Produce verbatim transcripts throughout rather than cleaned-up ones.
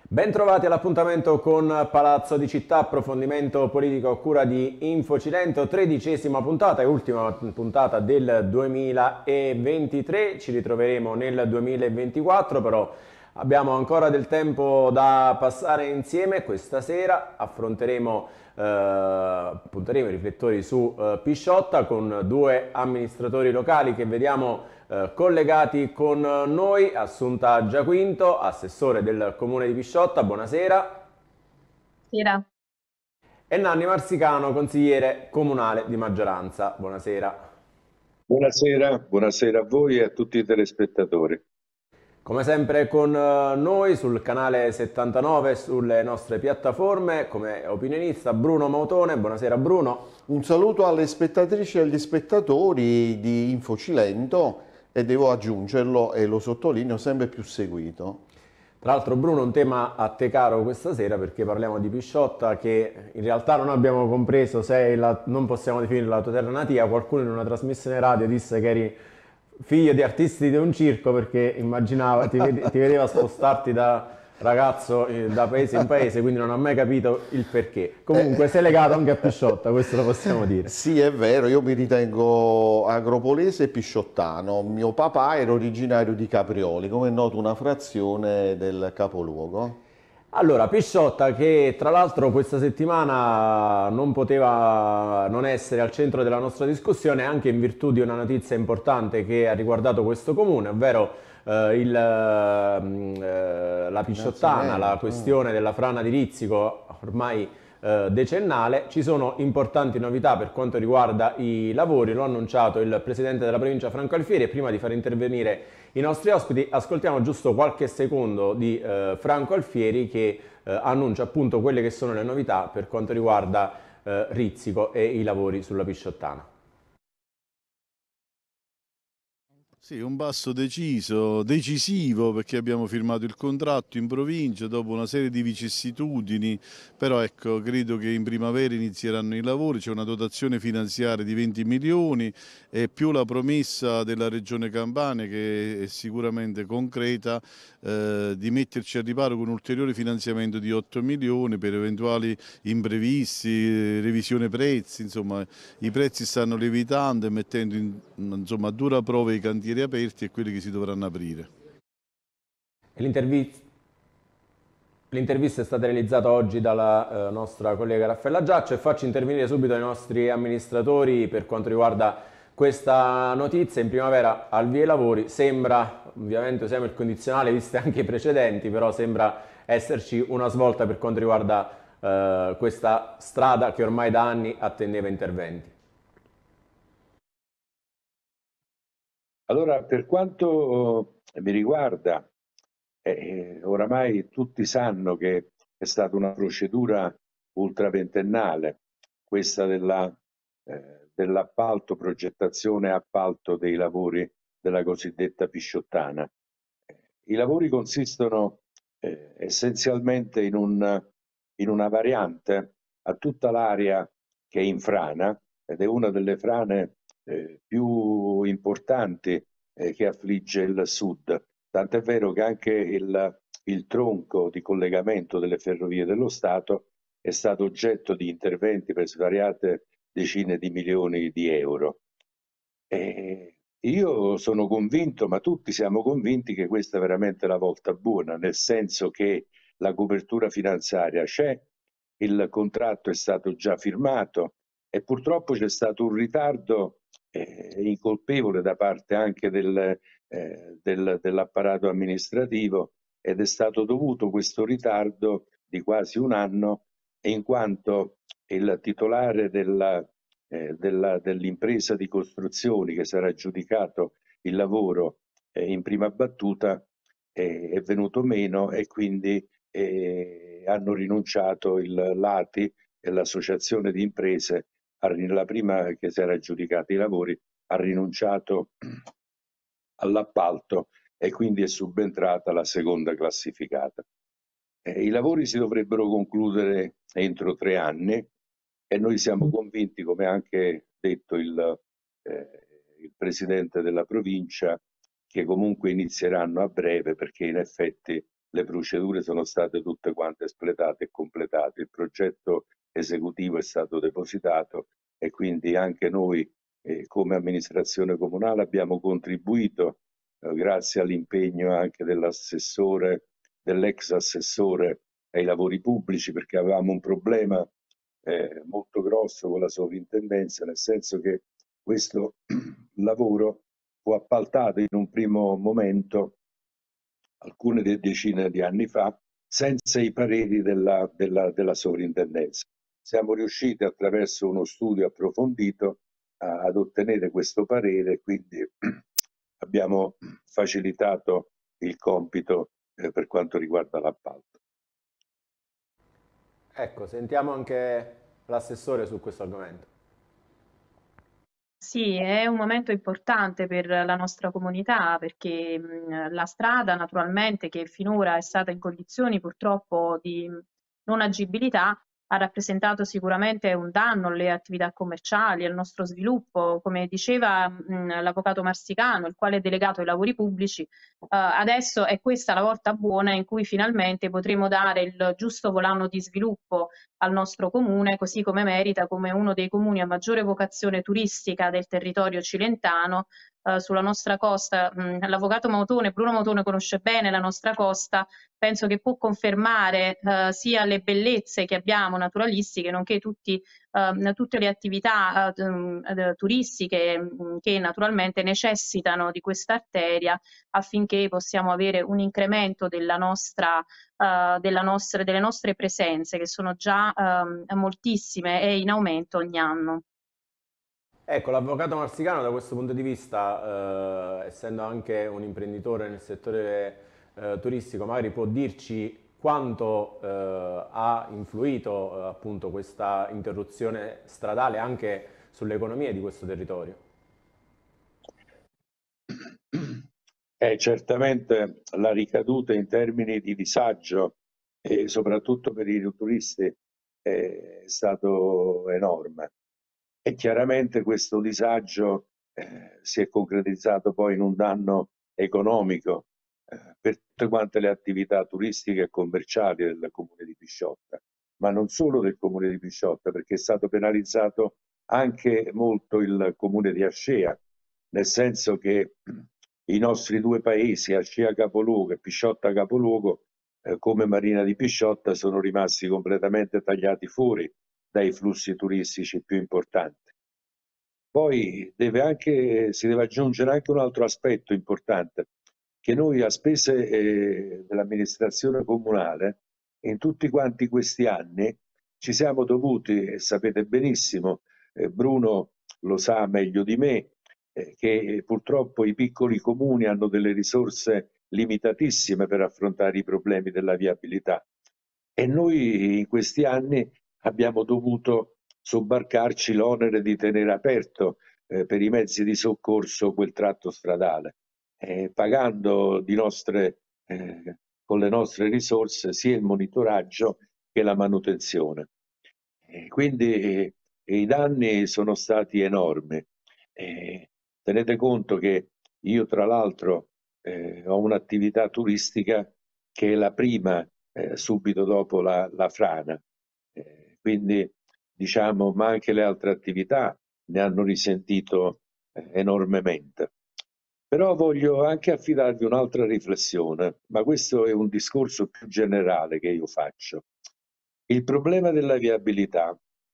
Bentrovati all'appuntamento con Palazzo di Città, approfondimento politico a cura di Infocilento, tredicesima puntata e ultima puntata del duemilaventitré. Ci ritroveremo nel duemilaventiquattro, però abbiamo ancora del tempo da passare insieme. Questa sera affronteremo, eh, punteremo i riflettori su eh, Pisciotta con due amministratori locali che vediamo eh, collegati con noi. Assunta Giaquinto, assessore del comune di Pisciotta, buonasera. Sera. E Nanni Marsicano, consigliere comunale di maggioranza, buonasera. Buonasera, buonasera a voi e a tutti i telespettatori. Come sempre con eh, noi sul canale settantanove, sulle nostre piattaforme, come opinionista Bruno Mautone, buonasera Bruno. Un saluto alle spettatrici e agli spettatori di Infocilento e devo aggiungerlo, e lo sottolineo, sempre più seguito. Tra l'altro Bruno, un tema a te caro questa sera perché parliamo di Pisciotta che in realtà non abbiamo compreso se la, non possiamo definire la tua terra natia. Qualcuno in una trasmissione radio disse che eri figlio di artisti di un circo perché immaginava, ti, vede- ti vedeva spostarti da ragazzo eh, da paese in paese, quindi non ho mai capito il perché. Comunque sei legato anche a Pisciotta, questo lo possiamo dire. Sì, è vero, io mi ritengo agropolese e pisciottano. Mio papà era originario di Caprioli, come è noto una frazione del capoluogo. Allora, Pisciotta che tra l'altro questa settimana non poteva non essere al centro della nostra discussione anche in virtù di una notizia importante che ha riguardato questo comune, ovvero eh, il, ehm, eh, la Pisciottana, la Innalzamento. eh. questione della frana di Rizzico ormai eh, decennale. Ci sono importanti novità per quanto riguarda i lavori, lo ha annunciato il presidente della provincia Franco Alfieri e prima di far intervenire i nostri ospiti ascoltiamo giusto qualche secondo di eh, Franco Alfieri che eh, annuncia appunto quelle che sono le novità per quanto riguarda eh, Rizzico e i lavori sulla Pisciottana. Sì, un passo deciso, decisivo perché abbiamo firmato il contratto in provincia dopo una serie di vicissitudini, però ecco, credo che in primavera inizieranno i lavori, c'è una dotazione finanziaria di venti milioni e più la promessa della Regione Campania che è sicuramente concreta eh, di metterci a riparo con un ulteriore finanziamento di otto milioni per eventuali imprevisti, eh, revisione prezzi, insomma i prezzi stanno lievitando e mettendo in, insomma, a dura prova i cantieri aperti e quelli che si dovranno aprire. L'intervista L'intervista è stata realizzata oggi dalla eh, nostra collega Raffaella Giaccio e faccio intervenire subito i nostri amministratori per quanto riguarda questa notizia. In primavera al via i lavori, sembra, ovviamente usiamo il condizionale viste anche i precedenti, però sembra esserci una svolta per quanto riguarda eh, questa strada che ormai da anni attendeva interventi. Allora, per quanto eh, mi riguarda, eh, oramai tutti sanno che è stata una procedura ultraventennale, questa della, eh, dell'appalto, progettazione e appalto dei lavori della cosiddetta Pisciottana. I lavori consistono eh, essenzialmente in, un, in una variante a tutta l'area che è in frana ed è una delle frane eh, più importanti eh, che affligge il sud. Tant'è vero che anche il, il tronco di collegamento delle ferrovie dello Stato è stato oggetto di interventi per svariate decine di milioni di euro. E io sono convinto, ma tutti siamo convinti che questa è veramente la volta buona, nel senso che la copertura finanziaria c'è, il contratto è stato già firmato e purtroppo c'è stato un ritardo eh, incolpevole da parte anche del, eh, del, dell'apparato amministrativo ed è stato dovuto questo ritardo di quasi un anno in quanto il titolare della eh, della, dell'impresa di costruzioni che sarà aggiudicato il lavoro eh, in prima battuta eh, è venuto meno e quindi eh, hanno rinunciato il Lati e l'associazione di imprese, la prima che si era aggiudicata i lavori, ha rinunciato all'appalto e quindi è subentrata la seconda classificata. Eh, I lavori si dovrebbero concludere entro tre anni e noi siamo convinti, come ha anche detto il, eh, il presidente della provincia, che comunque inizieranno a breve perché in effetti le procedure sono state tutte quante espletate e completate, il progetto esecutivo è stato depositato e quindi anche noi eh, come amministrazione comunale abbiamo contribuito eh, grazie all'impegno anche dell'assessore, dell'ex assessore ai lavori pubblici, perché avevamo un problema eh, molto grosso con la sovrintendenza, nel senso che questo lavoro fu appaltato in un primo momento, alcune decine di anni fa, senza i pareri della, della, della sovrintendenza. Siamo riusciti attraverso uno studio approfondito a, ad ottenere questo parere e quindi abbiamo facilitato il compito eh, per quanto riguarda l'appalto. Ecco, sentiamo anche l'assessore su questo argomento. Sì, è un momento importante per la nostra comunità perché mh, la strada naturalmente che finora è stata in condizioni purtroppo di non agibilità ha rappresentato sicuramente un danno alle attività commerciali, al nostro sviluppo. Come diceva mh, l'avvocato Marsicano, il quale è delegato ai lavori pubblici, eh, adesso è questa la volta buona in cui finalmente potremo dare il giusto volano di sviluppo al nostro comune, così come merita, come uno dei comuni a maggiore vocazione turistica del territorio cilentano. Eh, sulla nostra costa, l'avvocato Mautone, Bruno Mautone conosce bene la nostra costa, penso che può confermare eh, sia le bellezze che abbiamo naturalistiche, nonché tutti, eh, tutte le attività eh, turistiche mh, che naturalmente necessitano di questa arteria affinché possiamo avere un incremento della nostra Uh, della nostra, delle nostre presenze, che sono già um, moltissime e in aumento ogni anno. Ecco, l'avvocato Marsicano da questo punto di vista, eh, essendo anche un imprenditore nel settore eh, turistico, magari può dirci quanto eh, ha influito eh, appunto questa interruzione stradale anche sull'economia di questo territorio. Eh, certamente la ricaduta in termini di disagio e soprattutto per i turisti è stato enorme e chiaramente questo disagio eh, si è concretizzato poi in un danno economico eh, per tutte quante le attività turistiche e commerciali del comune di Pisciotta, ma non solo del comune di Pisciotta, perché è stato penalizzato anche molto il comune di Ascea, nel senso che i nostri due paesi, Ascea capoluogo e Pisciotta capoluogo, eh, come Marina di Pisciotta, sono rimasti completamente tagliati fuori dai flussi turistici più importanti. Poi deve anche, si deve aggiungere anche un altro aspetto importante, che noi a spese eh, dell'amministrazione comunale, in tutti quanti questi anni, ci siamo dovuti, e sapete benissimo, eh, Bruno lo sa meglio di me, eh, che purtroppo i piccoli comuni hanno delle risorse limitatissime per affrontare i problemi della viabilità e noi in questi anni abbiamo dovuto sobbarcarci l'onere di tenere aperto eh, per i mezzi di soccorso quel tratto stradale, eh, pagando di nostre, eh, con le nostre risorse sia il monitoraggio che la manutenzione. Eh, quindi eh, i danni sono stati enormi. Eh, tenete conto che io tra l'altro eh, ho un'attività turistica che è la prima eh, subito dopo la, la frana, eh, quindi diciamo, ma anche le altre attività ne hanno risentito eh, enormemente. Però voglio anche affidarvi un'altra riflessione, ma questo è un discorso più generale che io faccio. Il problema della viabilità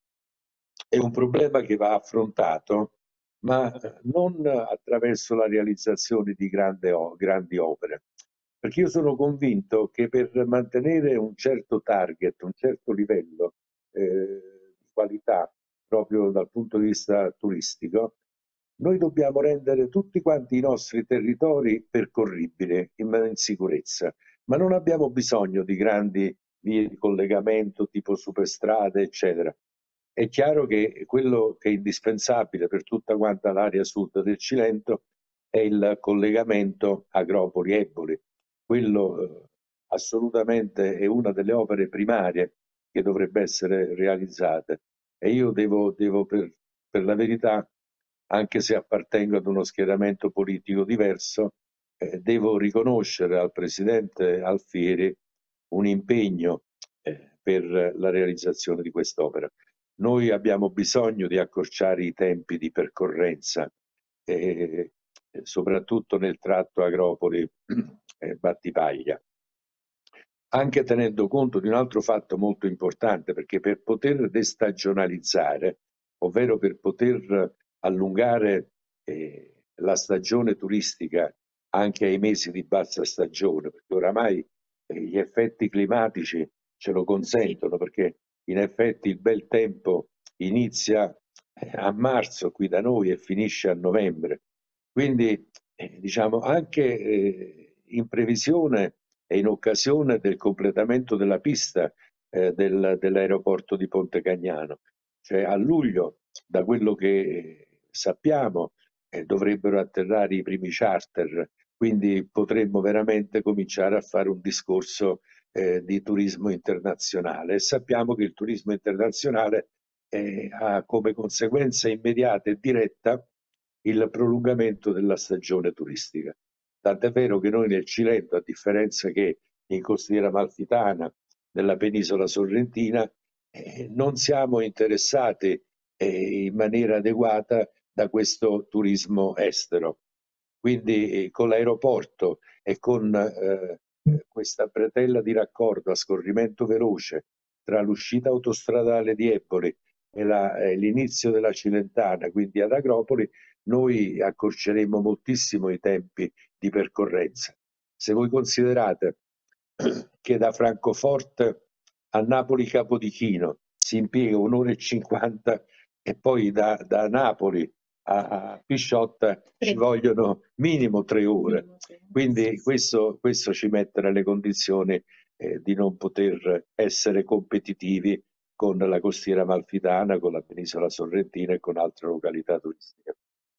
è un problema che va affrontato, ma non attraverso la realizzazione di grandi, grandi opere, perché io sono convinto che per mantenere un certo target, un certo livello eh, di qualità proprio dal punto di vista turistico, noi dobbiamo rendere tutti quanti i nostri territori percorribili in, in sicurezza, ma non abbiamo bisogno di grandi vie di collegamento tipo superstrade, eccetera. È chiaro che quello che è indispensabile per tutta quanta l'area sud del Cilento è il collegamento Agropoli-Eboli. Quello eh, assolutamente è una delle opere primarie che dovrebbe essere realizzate. E io devo, devo per, per la verità, anche se appartengo ad uno schieramento politico diverso, eh, devo riconoscere al Presidente Alfieri un impegno eh, per la realizzazione di quest'opera. Noi abbiamo bisogno di accorciare i tempi di percorrenza, eh, soprattutto nel tratto Agropoli-Battipaglia, anche tenendo conto di un altro fatto molto importante, perché per poter destagionalizzare, ovvero per poter allungare eh, la stagione turistica anche ai mesi di bassa stagione, perché oramai eh, gli effetti climatici ce lo consentono, perché in effetti il bel tempo inizia eh, a marzo qui da noi e finisce a novembre. Quindi eh, diciamo anche eh, in previsione e in occasione del completamento della pista eh, del, dell'aeroporto di Ponte Cagnano, cioè a luglio, da quello che sappiamo, eh, dovrebbero atterrare i primi charter, quindi potremmo veramente cominciare a fare un discorso eh, di turismo internazionale. E sappiamo che il turismo internazionale eh, ha come conseguenza immediata e diretta il prolungamento della stagione turistica. Tant'è vero che noi nel Cilento, a differenza che in Costiera Amalfitana, nella penisola sorrentina, eh, non siamo interessati eh, in maniera adeguata da questo turismo estero. Quindi eh, con l'aeroporto e con eh, questa bretella di raccordo a scorrimento veloce tra l'uscita autostradale di Eboli e l'inizio della Cilentana, quindi ad Agropoli, noi accorceremo moltissimo i tempi di percorrenza. Se voi considerate che da Francoforte a Napoli Capodichino si impiega un'ora e cinquanta e poi da, da Napoli a Pisciotta ci vogliono minimo tre ore, quindi questo, questo ci mette nelle condizioni eh, di non poter essere competitivi con la costiera amalfitana, con la penisola sorrentina e con altre località turistiche.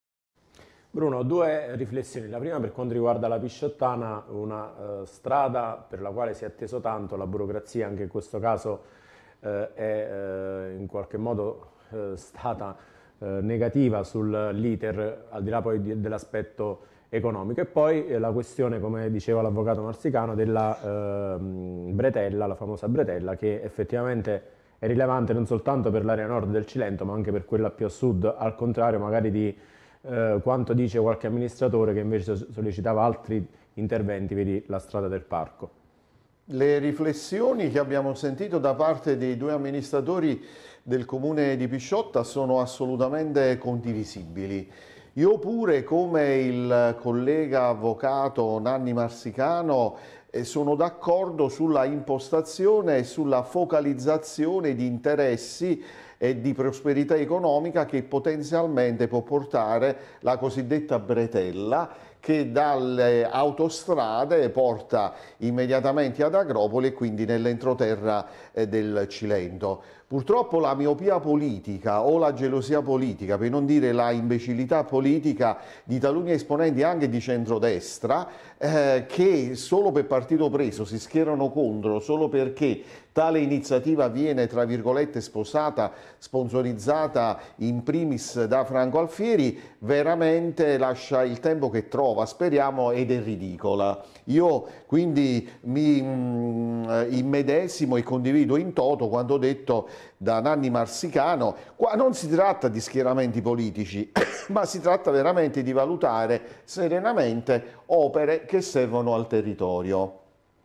Bruno, due riflessioni. La prima per quanto riguarda la Pisciottana, una uh, strada per la quale si è atteso tanto, la burocrazia anche in questo caso uh, è uh, in qualche modo uh, stata uh, negativa sull'iter, al di là poi dell'aspetto economico. E poi eh, la questione, come diceva l'avvocato Marsicano, della uh, bretella, la famosa bretella, che effettivamente è rilevante non soltanto per l'area nord del Cilento, ma anche per quella più a sud, al contrario magari di Eh, quanto dice qualche amministratore che invece sollecitava altri interventi, vedi la strada del parco. Le riflessioni che abbiamo sentito da parte dei due amministratori del comune di Pisciotta sono assolutamente condivisibili. Io pure, come il collega avvocato Nanni Marsicano, eh, sono d'accordo sulla impostazione e sulla focalizzazione di interessi e di prosperità economica che potenzialmente può portare la cosiddetta bretella, che dalle autostrade porta immediatamente ad Agropoli e quindi nell'entroterra eh, del Cilento. Purtroppo la miopia politica o la gelosia politica, per non dire la imbecillità politica di taluni esponenti anche di centrodestra, eh, che solo per partito preso si schierano contro solo perché tale iniziativa viene, tra virgolette, sposata, sponsorizzata in primis da Franco Alfieri, veramente lascia il tempo che trova, speriamo, ed è ridicola. Io quindi mi mh, immedesimo e condivido in toto quanto detto da Nanni Marsicano. Qua non si tratta di schieramenti politici, ma si tratta veramente di valutare serenamente opere che servono al territorio.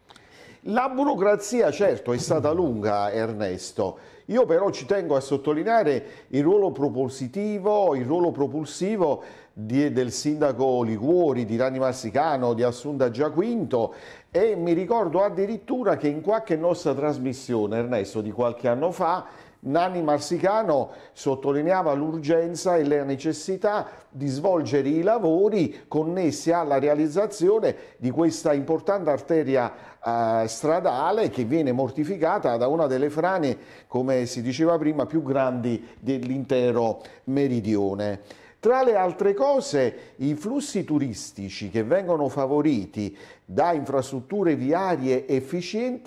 La burocrazia certo è stata lunga, Ernesto, io però ci tengo a sottolineare il ruolo propositivo, il ruolo propulsivo di, del sindaco Liguori, di Nanni Marsicano, di Assunta Giaquinto, e mi ricordo addirittura che in qualche nostra trasmissione, Ernesto, di qualche anno fa, Nanni Marsicano sottolineava l'urgenza e la necessità di svolgere i lavori connessi alla realizzazione di questa importante arteria eh, stradale che viene mortificata da una delle frane, come si diceva prima, più grandi dell'intero meridione. Tra le altre cose, i flussi turistici che vengono favoriti da infrastrutture viarie efficienti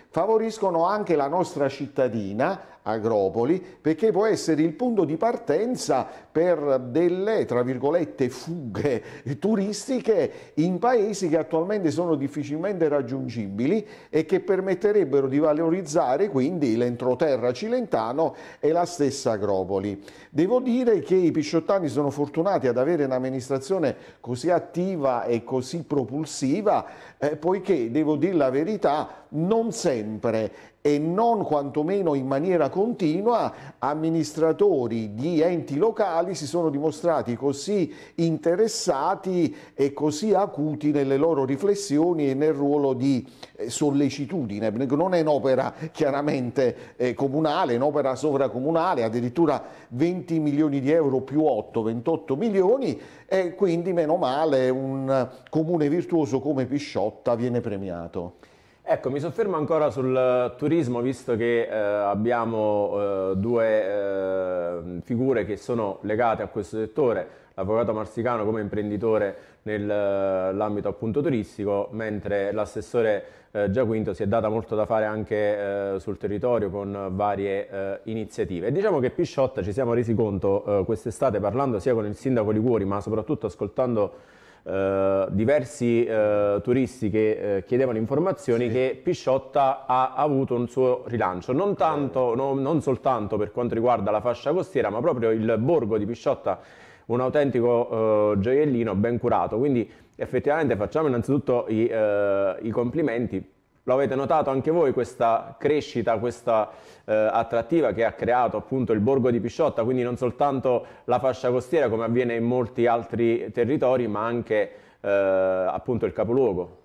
favoriscono anche la nostra cittadina, Agropoli, perché può essere il punto di partenza per delle, tra virgolette, fughe turistiche in paesi che attualmente sono difficilmente raggiungibili e che permetterebbero di valorizzare quindi l'entroterra cilentano e la stessa Agropoli. Devo dire che i pisciottani sono fortunati ad avere un'amministrazione così attiva e così propulsiva, eh, poiché, devo dire la verità, non sempre e non quantomeno in maniera continua amministratori di enti locali si sono dimostrati così interessati e così acuti nelle loro riflessioni e nel ruolo di eh, sollecitudine. Non è un'opera chiaramente eh, comunale, è un'opera sovracomunale, addirittura venti milioni di euro più otto, ventotto milioni, e quindi meno male un comune virtuoso come Pisciotta viene premiato. Ecco, mi soffermo ancora sul turismo, visto che eh, abbiamo eh, due eh, figure che sono legate a questo settore, l'avvocato Marsicano come imprenditore nell'ambito appunto turistico, mentre l'assessore eh, Giaquinto si è data molto da fare anche eh, sul territorio con varie eh, iniziative. E diciamo che Pisciotta, ci siamo resi conto eh, quest'estate, parlando sia con il sindaco Liguori, ma soprattutto ascoltando Uh, diversi uh, turisti che uh, chiedevano informazioni, sì, che Pisciotta ha avuto un suo rilancio, non, tanto, no, non soltanto per quanto riguarda la fascia costiera, ma proprio il borgo di Pisciotta, un autentico uh, gioiellino ben curato. Quindi effettivamente facciamo innanzitutto i, uh, i complimenti. Lo avete notato anche voi questa crescita, questa eh, attrattiva che ha creato appunto il borgo di Pisciotta, quindi non soltanto la fascia costiera come avviene in molti altri territori, ma anche eh, appunto il capoluogo.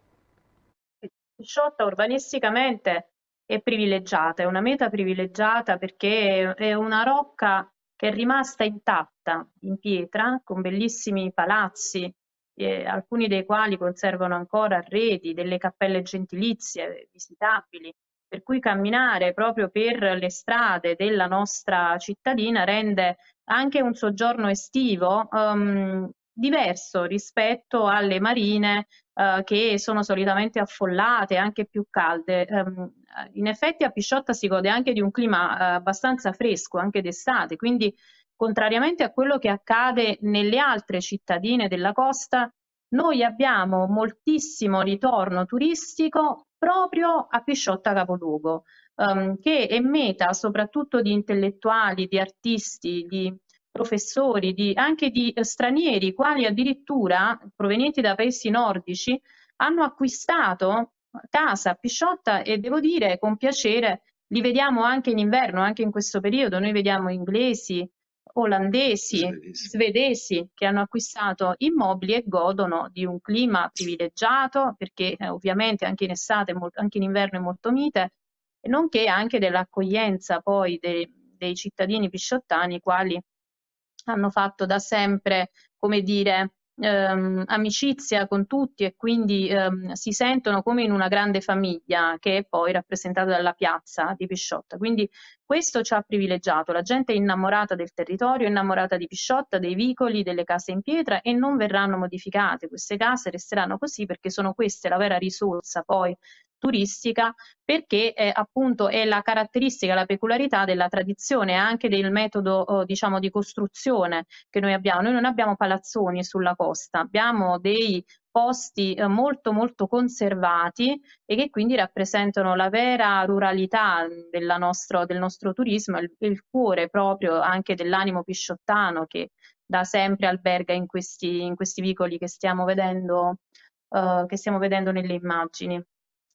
Pisciotta urbanisticamente è privilegiata, è una meta privilegiata perché è una rocca che è rimasta intatta in pietra, con bellissimi palazzi, Eh, alcuni dei quali conservano ancora arredi, delle cappelle gentilizie visitabili, per cui camminare proprio per le strade della nostra cittadina rende anche un soggiorno estivo um, diverso rispetto alle marine uh, che sono solitamente affollate, anche più calde. Um, in effetti a Pisciotta si gode anche di un clima uh, abbastanza fresco, anche d'estate, quindi contrariamente a quello che accade nelle altre cittadine della costa, noi abbiamo moltissimo ritorno turistico proprio a Pisciotta capoluogo, um, che è meta soprattutto di intellettuali, di artisti, di professori, di, anche di eh, stranieri, quali addirittura provenienti da paesi nordici hanno acquistato casa a Pisciotta, e devo dire con piacere li vediamo anche in inverno, anche in questo periodo. Noi vediamo inglesi, olandesi, svedesi. svedesi che hanno acquistato immobili e godono di un clima privilegiato, perché eh, ovviamente anche in estate, anche in inverno è molto mite, nonché anche dell'accoglienza poi dei, dei cittadini pisciottani, quali hanno fatto da sempre, come dire, ehm, amicizia con tutti, e quindi ehm, si sentono come in una grande famiglia, che è poi rappresentata dalla piazza di Pisciotta. Quindi questo ci ha privilegiato, la gente è innamorata del territorio, è innamorata di Pisciotta, dei vicoli, delle case in pietra, e non verranno modificate. Queste case resteranno così perché sono queste la vera risorsa poi turistica, perché eh, appunto è la caratteristica, la peculiarità della tradizione, anche del metodo oh, diciamo di costruzione che noi abbiamo. Noi non abbiamo palazzoni sulla costa, abbiamo dei posti eh, molto molto conservati, e che quindi rappresentano la vera ruralità della nostro, del nostro turismo, il, il cuore proprio anche dell'animo pisciottano, che da sempre alberga in questi, in questi vicoli che stiamo vedendo, uh, che stiamo vedendo nelle immagini.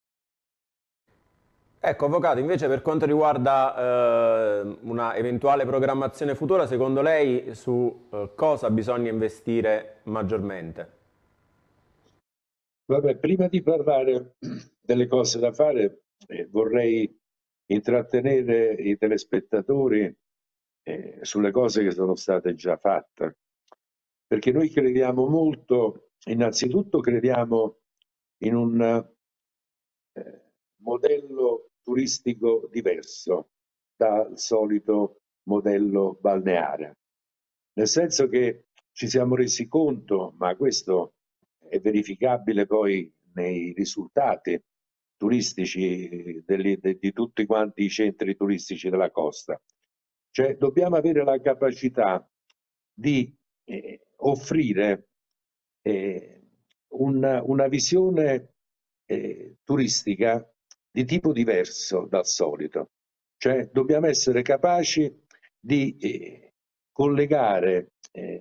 Ecco, avvocato, invece per quanto riguarda eh, una eventuale programmazione futura, secondo lei su eh, cosa bisogna investire maggiormente? Vabbè, prima di parlare delle cose da fare, eh, vorrei intrattenere i telespettatori eh, sulle cose che sono state già fatte, perché noi crediamo molto, innanzitutto crediamo in un eh, modello turistico diverso dal solito modello balneare, nel senso che ci siamo resi conto, ma questo è verificabile poi nei risultati, turistici degli, de, di tutti quanti i centri turistici della costa. Cioè dobbiamo avere la capacità di eh, offrire eh, una, una visione eh, turistica di tipo diverso dal solito. Cioè dobbiamo essere capaci di eh, collegare, eh,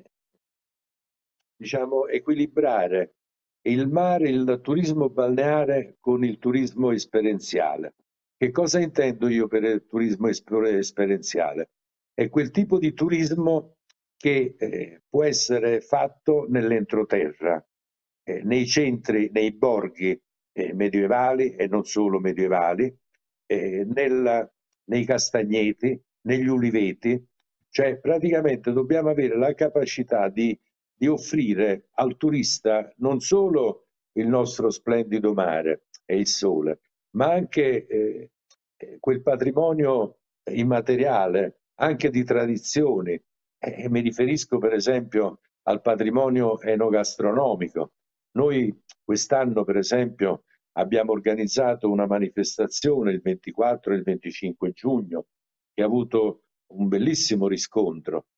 diciamo, equilibrare il mare, il turismo balneare con il turismo esperienziale. Che cosa intendo io per il turismo esperienziale? È quel tipo di turismo che eh, può essere fatto nell'entroterra, eh, nei centri, nei borghi eh, medievali e non solo medievali, eh, nel, nei castagneti, negli uliveti. Cioè praticamente dobbiamo avere la capacità di, di offrire al turista non solo il nostro splendido mare e il sole, ma anche eh, quel patrimonio immateriale, anche di tradizioni. Eh, mi riferisco per esempio al patrimonio enogastronomico. Noi quest'anno per esempio abbiamo organizzato una manifestazione il ventiquattro e il venticinque giugno che ha avuto un bellissimo riscontro,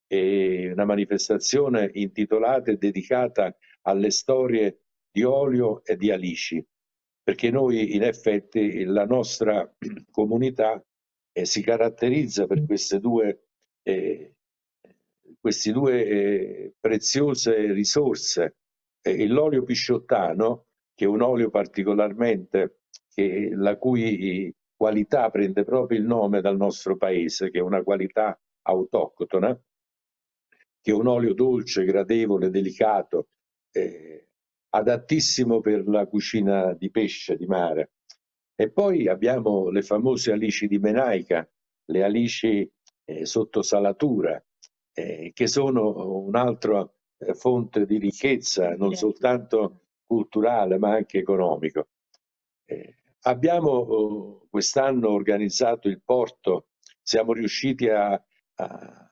e una manifestazione intitolata e dedicata alle storie di Olio e di Alici, perché noi in effetti la nostra comunità eh, si caratterizza per queste due, eh, queste due eh, preziose risorse. Eh, l'olio pisciottano, che è un olio particolarmente, che, la cui qualità prende proprio il nome dal nostro paese, che è una qualità autoctona, che è un olio dolce, gradevole, delicato, eh, adattissimo per la cucina di pesce, di mare. E poi abbiamo le famose alici di Menaica, le alici eh, sotto salatura, eh, che sono un'altra eh, fonte di ricchezza, non soltanto culturale, ma anche economico. Eh, abbiamo oh, quest'anno organizzato il porto, siamo riusciti a, a,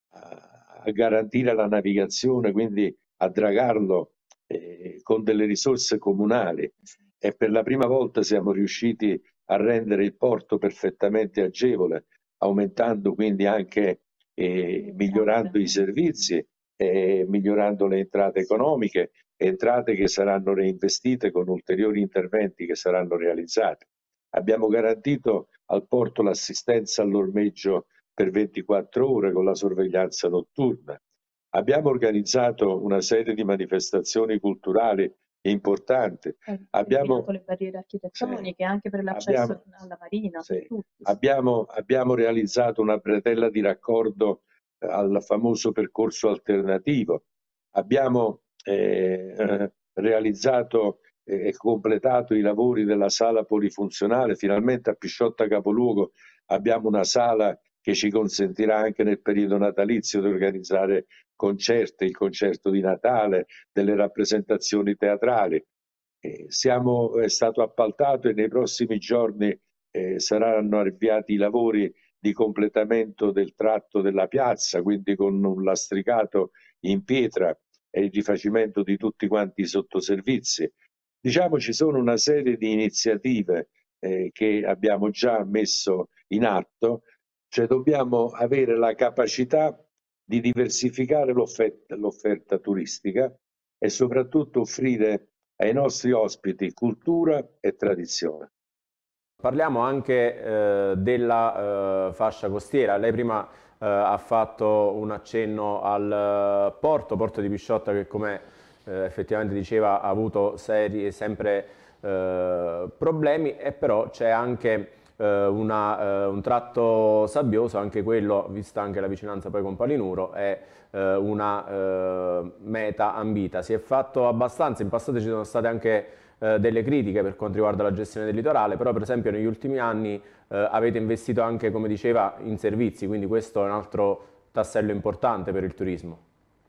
a garantire la navigazione, quindi a dragarlo eh, con delle risorse comunali, e per la prima volta siamo riusciti a rendere il porto perfettamente agevole, aumentando quindi anche, eh, migliorando i servizi, eh, migliorando le entrate economiche, entrate che saranno reinvestite con ulteriori interventi che saranno realizzati. Abbiamo garantito al porto l'assistenza all'ormeggio per ventiquattro ore con la sorveglianza notturna. Abbiamo organizzato una serie di manifestazioni culturali importanti. Abbiamo le barriere architettoniche, sì, anche per l'accesso abbiamo, alla marina. Sì. Abbiamo, abbiamo realizzato una bretella di raccordo eh, al famoso percorso alternativo. Abbiamo eh, eh, realizzato e eh, completato i lavori della sala polifunzionale. Finalmente a Pisciotta Capoluogo abbiamo una sala che ci consentirà anche nel periodo natalizio di organizzare concerti, il concerto di Natale, delle rappresentazioni teatrali. Eh, siamo, è stato appaltato e nei prossimi giorni eh, saranno avviati i lavori di completamento del tratto della piazza, quindi con un lastricato in pietra e il rifacimento di tutti quanti i sottoservizi. Diciamo ci sono una serie di iniziative eh, che abbiamo già messo in atto, cioè dobbiamo avere la capacità di diversificare l'offerta, l'offerta turistica e soprattutto offrire ai nostri ospiti cultura e tradizione. Parliamo anche eh, della eh, fascia costiera. Lei prima eh, ha fatto un accenno al porto, porto di Pisciotta, che come eh, effettivamente diceva ha avuto seri, sempre eh, problemi, e però c'è anche eh, una, eh, un tratto sabbioso, anche quello, vista anche la vicinanza poi con Palinuro, è eh, una eh, meta ambita. Si è fatto abbastanza, in passato ci sono state anche eh, delle critiche per quanto riguarda la gestione del litorale, però per esempio negli ultimi anni eh, avete investito anche, come diceva, in servizi, quindi questo è un altro tassello importante per il turismo.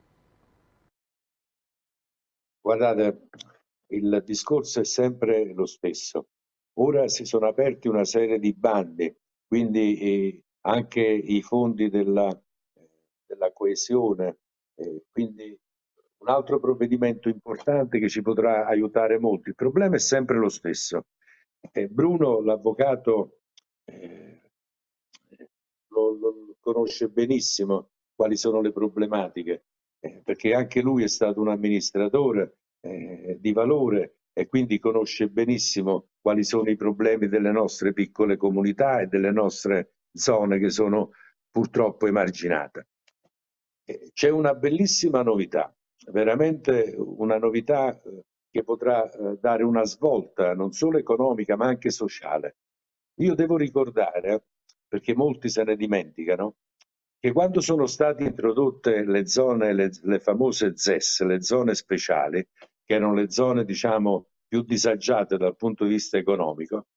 Guardate, il discorso è sempre lo stesso. Ora si sono aperti una serie di bandi, quindi eh, anche i fondi della, della coesione, eh, quindi un altro provvedimento importante che ci potrà aiutare molto. Il problema è sempre lo stesso, Eh, Bruno, l'avvocato, eh, lo, lo conosce benissimo quali sono le problematiche, eh, perché anche lui è stato un amministratore eh, di valore e quindi conosce benissimo quali sono i problemi delle nostre piccole comunità e delle nostre zone che sono purtroppo emarginate. Eh, c'è una bellissima novità, veramente una novità eh, che potrà eh, dare una svolta non solo economica ma anche sociale. Io devo ricordare, perché molti se ne dimenticano, che quando sono state introdotte le zone, le, le famose Z E S, le zone speciali, che erano le zone diciamo più disagiate dal punto di vista economico,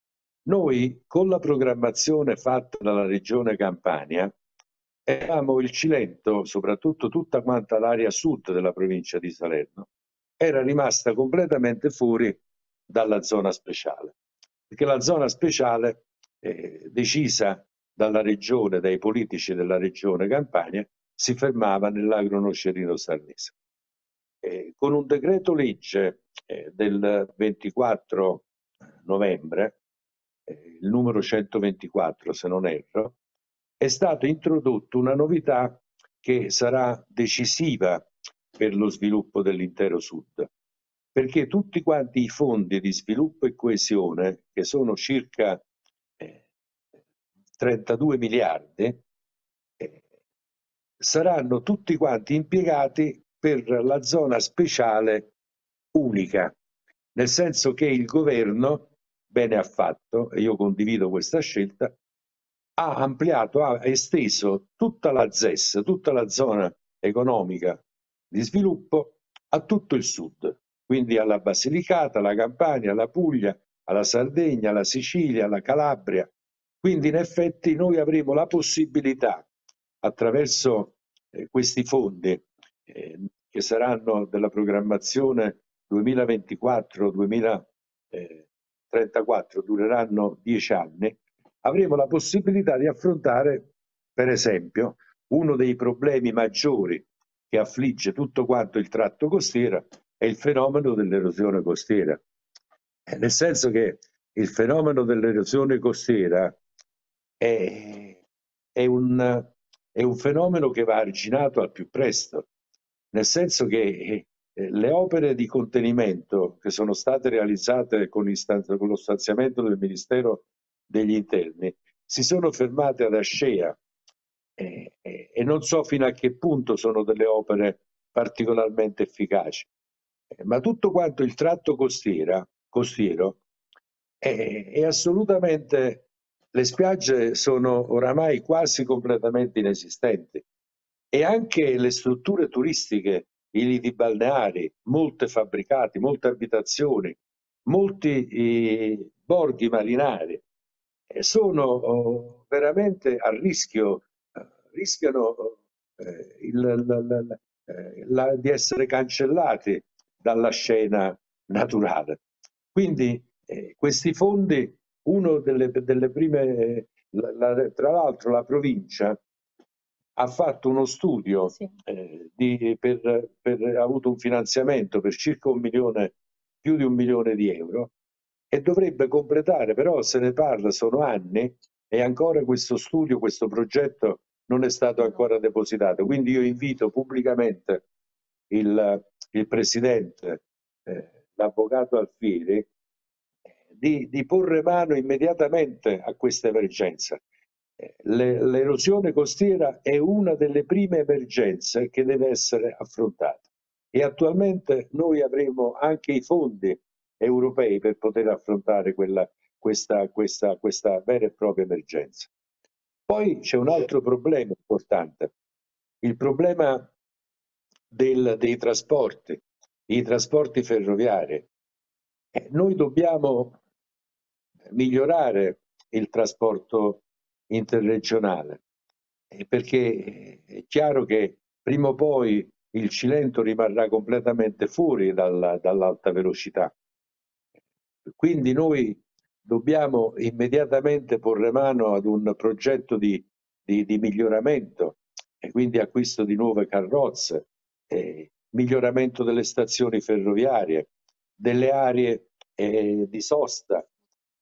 noi con la programmazione fatta dalla Regione Campania eravamo il Cilento, soprattutto tutta quanta l'area sud della provincia di Salerno, era rimasta completamente fuori dalla zona speciale, perché la zona speciale eh, decisa dalla regione, dai politici della regione Campania, si fermava nell'agro-nocerino sarnese. Eh, con un decreto legge eh, del ventiquattro novembre, eh, il numero centoventiquattro se non erro, è stata introdotta una novità che sarà decisiva per lo sviluppo dell'intero Sud, perché tutti quanti i fondi di sviluppo e coesione, che sono circa eh, trentadue miliardi, eh, saranno tutti quanti impiegati per la zona speciale unica, nel senso che il governo, bene ha fatto, e io condivido questa scelta, ha ampliato, ha esteso tutta la Z E S, tutta la zona economica di sviluppo a tutto il sud, quindi alla Basilicata, alla Campania, alla Puglia, alla Sardegna, alla Sicilia, alla Calabria. Quindi in effetti noi avremo la possibilità, attraverso eh, questi fondi eh, che saranno della programmazione duemilaventiquattro duemilatrentaquattro, dureranno dieci anni, avremo la possibilità di affrontare, per esempio, uno dei problemi maggiori che affligge tutto quanto il tratto costiero è il fenomeno dell'erosione costiera. Eh, nel senso che il fenomeno dell'erosione costiera è, è, un, è un fenomeno che va arginato al più presto, nel senso che eh, le opere di contenimento che sono state realizzate con, con lo stanziamento del Ministero degli Interni si sono fermate ad Ascea eh, eh, e non so fino a che punto sono delle opere particolarmente efficaci, eh, ma tutto quanto il tratto costiera, costiero è, è assolutamente, le spiagge sono oramai quasi completamente inesistenti e anche le strutture turistiche, i lidi balneari, molte fabbricati, molte abitazioni, molti eh, borghi marinari eh, sono oh, veramente a rischio, eh, rischiano eh, il, la, la, eh, la, di essere cancellati dalla scena naturale. Quindi eh, questi fondi, uno delle, delle prime, la, la, tra l'altro la provincia ha fatto uno studio, sì. eh, di, per, per, ha avuto un finanziamento per circa un milione, più di un milione di euro e dovrebbe completare, però se ne parla, sono anni e ancora questo studio, questo progetto non è stato ancora depositato. Quindi io invito pubblicamente il, il presidente, eh, l'avvocato Alfieri, di, di porre mano immediatamente a questa emergenza. L'erosione costiera è una delle prime emergenze che deve essere affrontata e attualmente noi avremo anche i fondi europei per poter affrontare quella, questa, questa, questa vera e propria emergenza. Poi c'è un altro problema importante, il problema del, dei trasporti, i trasporti ferroviari. Eh, noi dobbiamo migliorare il trasporto interregionale, perché è chiaro che prima o poi il Cilento rimarrà completamente fuori dalla, dall'alta velocità. Quindi noi dobbiamo immediatamente porre mano ad un progetto di, di, di miglioramento, e quindi acquisto di nuove carrozze, eh, miglioramento delle stazioni ferroviarie, delle aree eh, di sosta,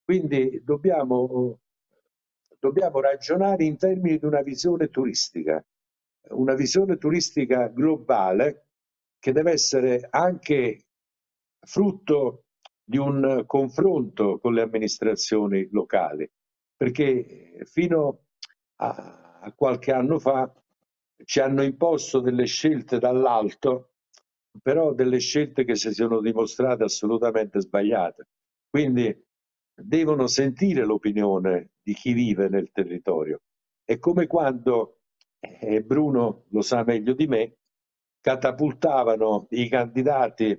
Quindi dobbiamo, dobbiamo ragionare in termini di una visione turistica, una visione turistica globale che deve essere anche frutto di un confronto con le amministrazioni locali, perché fino a, a qualche anno fa ci hanno imposto delle scelte dall'alto, però delle scelte che si sono dimostrate assolutamente sbagliate. Quindi devono sentire l'opinione di chi vive nel territorio. È come quando, e Bruno lo sa meglio di me, catapultavano i candidati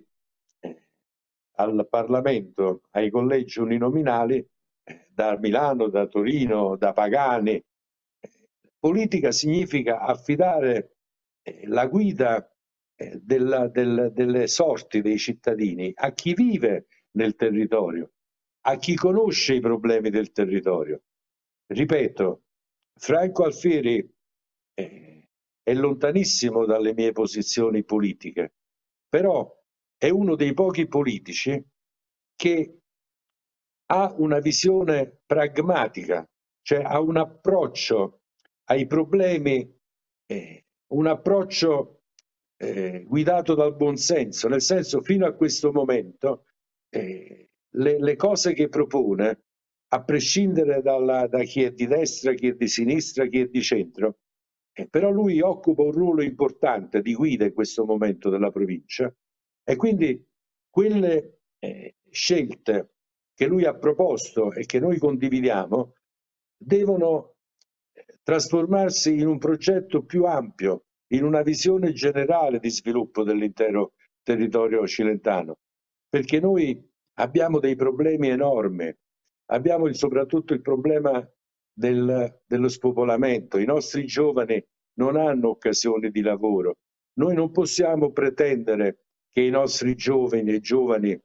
al Parlamento, ai collegi uninominali, da Milano, da Torino, da Pagani. Politica significa affidare la guida della, del, delle sorti dei cittadini a chi vive nel territorio, a chi conosce i problemi del territorio. Ripeto, Franco Alfieri eh, è lontanissimo dalle mie posizioni politiche, però è uno dei pochi politici che ha una visione pragmatica, cioè ha un approccio ai problemi, eh, un approccio eh, guidato dal buonsenso, nel senso fino a questo momento eh, le, le cose che propone, a prescindere dalla, da chi è di destra, chi è di sinistra, chi è di centro, eh, però lui occupa un ruolo importante di guida in questo momento della provincia e quindi quelle eh, scelte che lui ha proposto e che noi condividiamo devono trasformarsi in un progetto più ampio, in una visione generale di sviluppo dell'intero territorio cilentano, perché noi abbiamo dei problemi enormi, abbiamo il, soprattutto il problema del, dello spopolamento, i nostri giovani non hanno occasioni di lavoro, noi non possiamo pretendere che i nostri giovani e giovani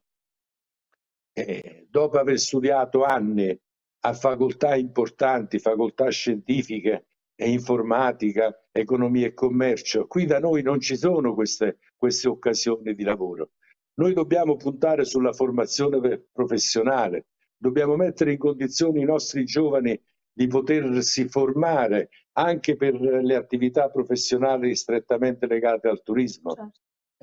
Eh, dopo aver studiato anni a facoltà importanti, facoltà scientifiche e informatica, economia e commercio, qui da noi non ci sono queste, queste occasioni di lavoro. Noi dobbiamo puntare sulla formazione professionale, dobbiamo mettere in condizione i nostri giovani di potersi formare anche per le attività professionali strettamente legate al turismo. Certo.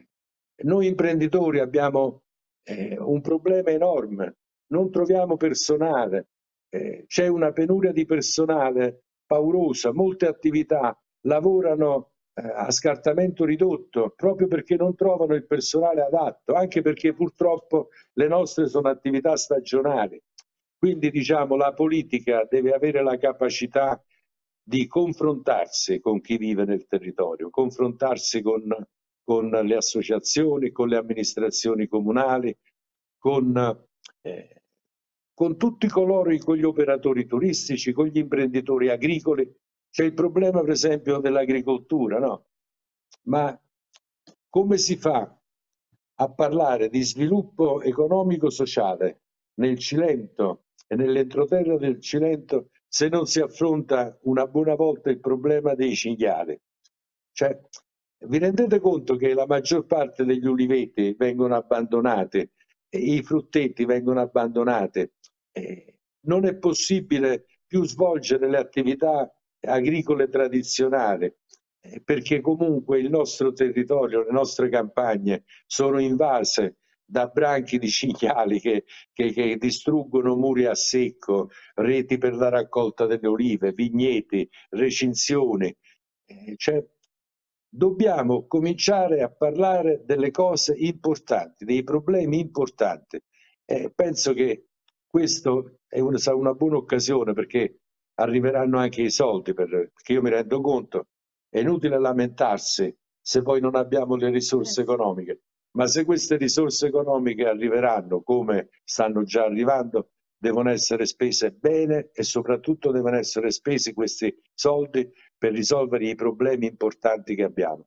Noi imprenditori abbiamo Eh, un problema enorme, non troviamo personale, eh, c'è una penuria di personale paurosa, molte attività lavorano eh, a scartamento ridotto proprio perché non trovano il personale adatto, anche perché purtroppo le nostre sono attività stagionali. Quindi diciamo la politica deve avere la capacità di confrontarsi con chi vive nel territorio, confrontarsi con con le associazioni, con le amministrazioni comunali, con, eh, con tutti coloro, con gli operatori turistici, con gli imprenditori agricoli. C'è il problema per esempio dell'agricoltura, no? Ma come si fa a parlare di sviluppo economico-sociale nel Cilento e nell'entroterra del Cilento se non si affronta una buona volta il problema dei cinghiali? Cioè, vi rendete conto che la maggior parte degli uliveti vengono abbandonati, i frutteti vengono abbandonati, eh, non è possibile più svolgere le attività agricole tradizionali, eh, perché comunque il nostro territorio, le nostre campagne sono invase da branchi di cinghiali che, che, che distruggono muri a secco, reti per la raccolta delle olive, vigneti, recinzioni. Eh, cioè, dobbiamo cominciare a parlare delle cose importanti, dei problemi importanti. Eh, penso che questo è una, sarà una buona occasione perché arriveranno anche i soldi, per, perché io mi rendo conto, è inutile lamentarsi se poi non abbiamo le risorse economiche, ma se queste risorse economiche arriveranno come stanno già arrivando, devono essere spese bene e soprattutto devono essere spesi questi soldi per risolvere i problemi importanti che abbiamo.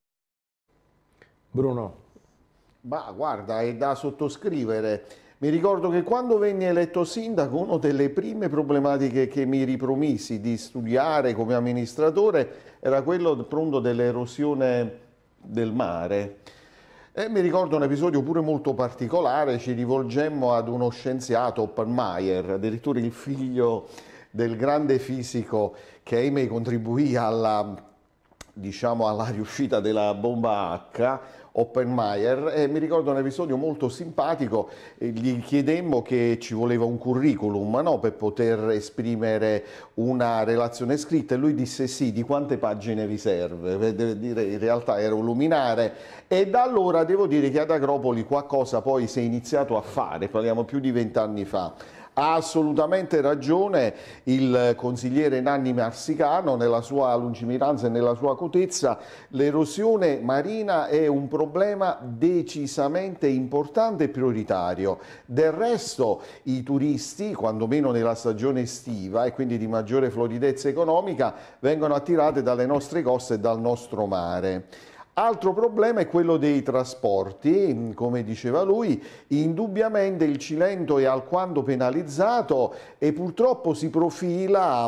Bruno. Ma guarda, è da sottoscrivere. Mi ricordo che quando venni eletto sindaco, una delle prime problematiche che mi ripromisi di studiare come amministratore era quello appunto dell'erosione del mare. E mi ricordo un episodio pure molto particolare, ci rivolgemmo ad uno scienziato, Oppenheimer, addirittura il figlio del grande fisico che ahimè contribuì alla, diciamo, alla riuscita della bomba H, Oppenheimer, e mi ricordo un episodio molto simpatico, gli chiedemmo che ci voleva un curriculum, no, per poter esprimere una relazione scritta, e lui disse sì, di quante pagine vi serve? Deve dire, in realtà era un luminare, e da allora devo dire che ad Agropoli qualcosa poi si è iniziato a fare, parliamo più di vent'anni fa. Ha assolutamente ragione il consigliere Nanni Marsicano nella sua lungimiranza e nella sua acutezza, l'erosione marina è un problema decisamente importante e prioritario. Del resto i turisti, quando meno nella stagione estiva e quindi di maggiore floridezza economica, vengono attirati dalle nostre coste e dal nostro mare. Altro problema è quello dei trasporti, come diceva lui, indubbiamente il Cilento è alquanto penalizzato e purtroppo si profila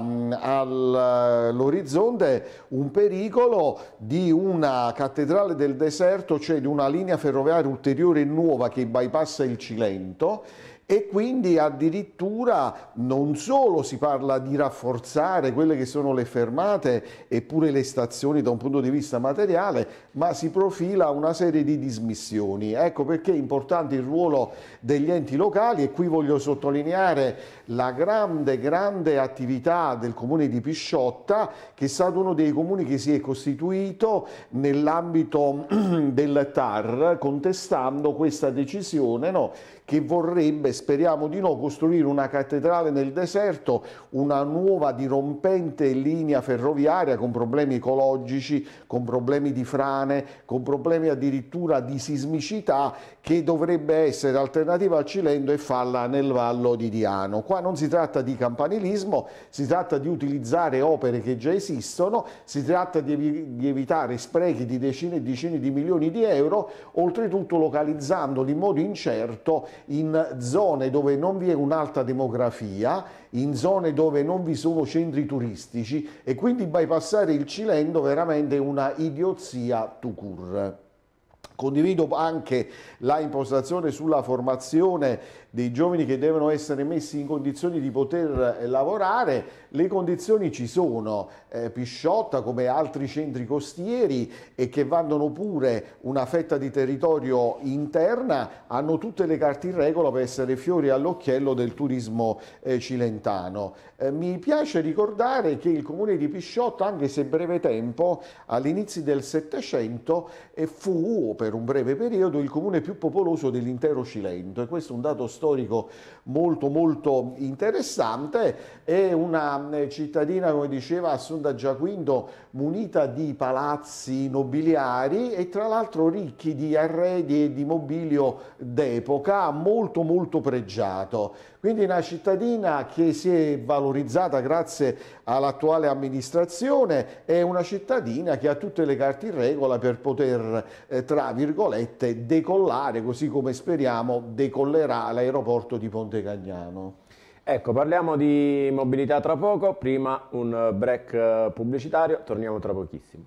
all'orizzonte un pericolo di una cattedrale del deserto, cioè di una linea ferroviaria ulteriore e nuova che bypassa il Cilento. E quindi addirittura non solo si parla di rafforzare quelle che sono le fermate e pure le stazioni da un punto di vista materiale, ma si profila una serie di dismissioni. Ecco perché è importante il ruolo degli enti locali, e qui voglio sottolineare la grande, grande attività del comune di Pisciotta, che è stato uno dei comuni che si è costituito nell'ambito del T A R, contestando questa decisione, no, che vorrebbe, speriamo di no, costruire una cattedrale nel deserto, una nuova dirompente linea ferroviaria con problemi ecologici, con problemi di frane, con problemi addirittura di sismicità, che dovrebbe essere alternativa al Cilento e falla nel Vallo di Diano. Qua non si tratta di campanilismo, si tratta di utilizzare opere che già esistono, si tratta di, evi di evitare sprechi di decine e decine di milioni di euro, oltretutto localizzandoli in modo incerto in zone dove non vi è un'alta demografia, in zone dove non vi sono centri turistici, e quindi bypassare il Cilento veramente è una idiozia tout court. Condivido anche la impostazione sulla formazione dei giovani che devono essere messi in condizioni di poter lavorare. Le condizioni ci sono, eh, Pisciotta come altri centri costieri e che vanno pure una fetta di territorio interna hanno tutte le carte in regola per essere fiori all'occhiello del turismo eh, cilentano. Eh, mi piace ricordare che il comune di Pisciotta, anche se breve tempo, all'inizio del Settecento, eh, fu per un breve periodo il comune più popoloso dell'intero Cilento, e questo è un dato storico molto molto interessante. È una cittadina, come diceva Assunta Giaquinto, munita di palazzi nobiliari e tra l'altro ricchi di arredi e di mobilio d'epoca, molto molto pregiato. Quindi una cittadina che si è valorizzata grazie all'attuale amministrazione, è una cittadina che ha tutte le carte in regola per poter, eh, tra virgolette, decollare, così come speriamo decollerà l'aeroporto di Ponte Cagnano. Ecco, parliamo di mobilità tra poco, prima un break pubblicitario, torniamo tra pochissimo.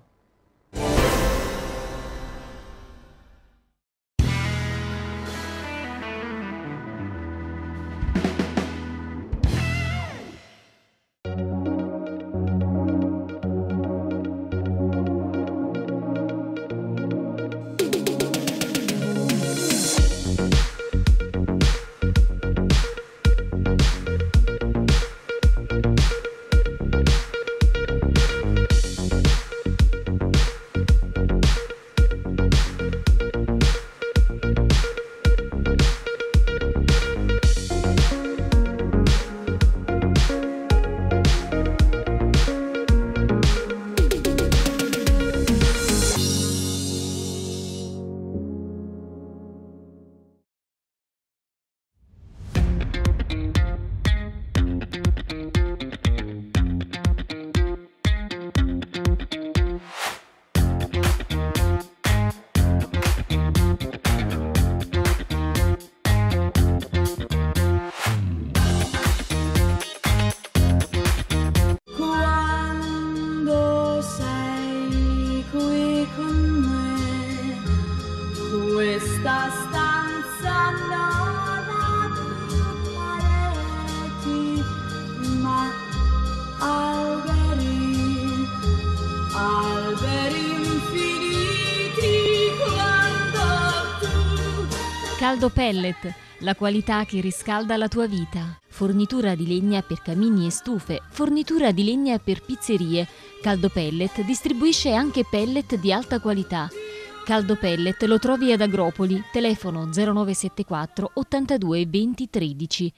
Caldo Pellet, la qualità che riscalda la tua vita. Fornitura di legna per camini e stufe, fornitura di legna per pizzerie. Caldo Pellet distribuisce anche pellet di alta qualità. Caldo Pellet lo trovi ad Agropoli, telefono zero nove sette quattro ottantadue venti tredici.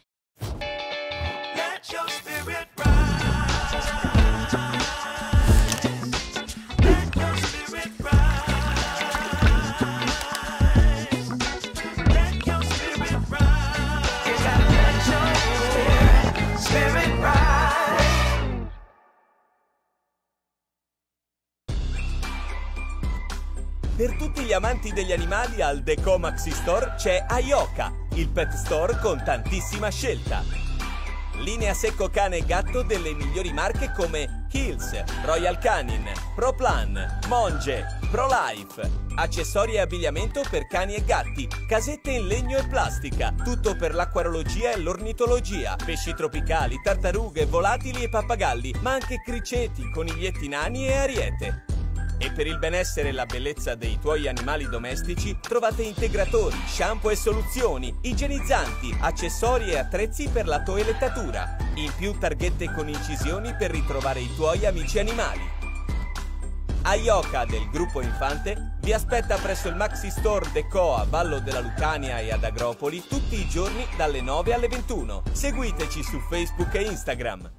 Per tutti gli amanti degli animali al Deco Maxi Store c'è Aioka, il pet store con tantissima scelta. Linea secco cane e gatto delle migliori marche come Hills, Royal Canin, Pro Plan, Monge, Pro Life. Accessori e abbigliamento per cani e gatti, casette in legno e plastica, tutto per l'acquarologia e l'ornitologia, pesci tropicali, tartarughe, volatili e pappagalli, ma anche criceti, coniglietti nani e ariete. E per il benessere e la bellezza dei tuoi animali domestici trovate integratori, shampoo e soluzioni, igienizzanti, accessori e attrezzi per la toelettatura. In più targhette con incisioni per ritrovare i tuoi amici animali. Aioka del gruppo Infante vi aspetta presso il Maxi Store Deco a Vallo della Lucania e ad Agropoli tutti i giorni dalle nove alle ventuno. Seguiteci su Facebook e Instagram.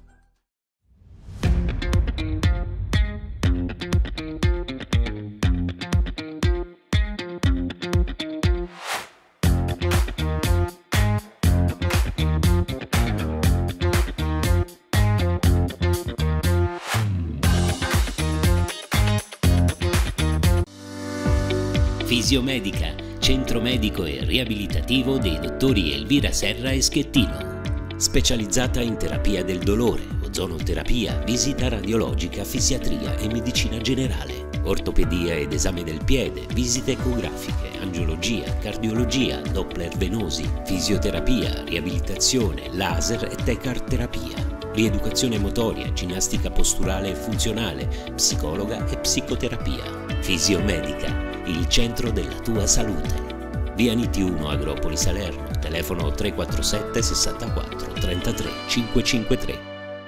Fisiomedica, centro medico e riabilitativo dei dottori Elvira Serra e Schettino. Specializzata in terapia del dolore, ozonoterapia, visita radiologica, fisiatria e medicina generale, ortopedia ed esame del piede, visite ecografiche, angiologia, cardiologia, doppler venosi, fisioterapia, riabilitazione, laser e tech-art terapia. Rieducazione motoria, ginnastica posturale e funzionale, psicologa e psicoterapia. Fisiomedica, il centro della tua salute. Via Nitti uno, Agropoli Salerno, telefono tre quattro sette sessantaquattro trentatré cinquecentocinquantatré.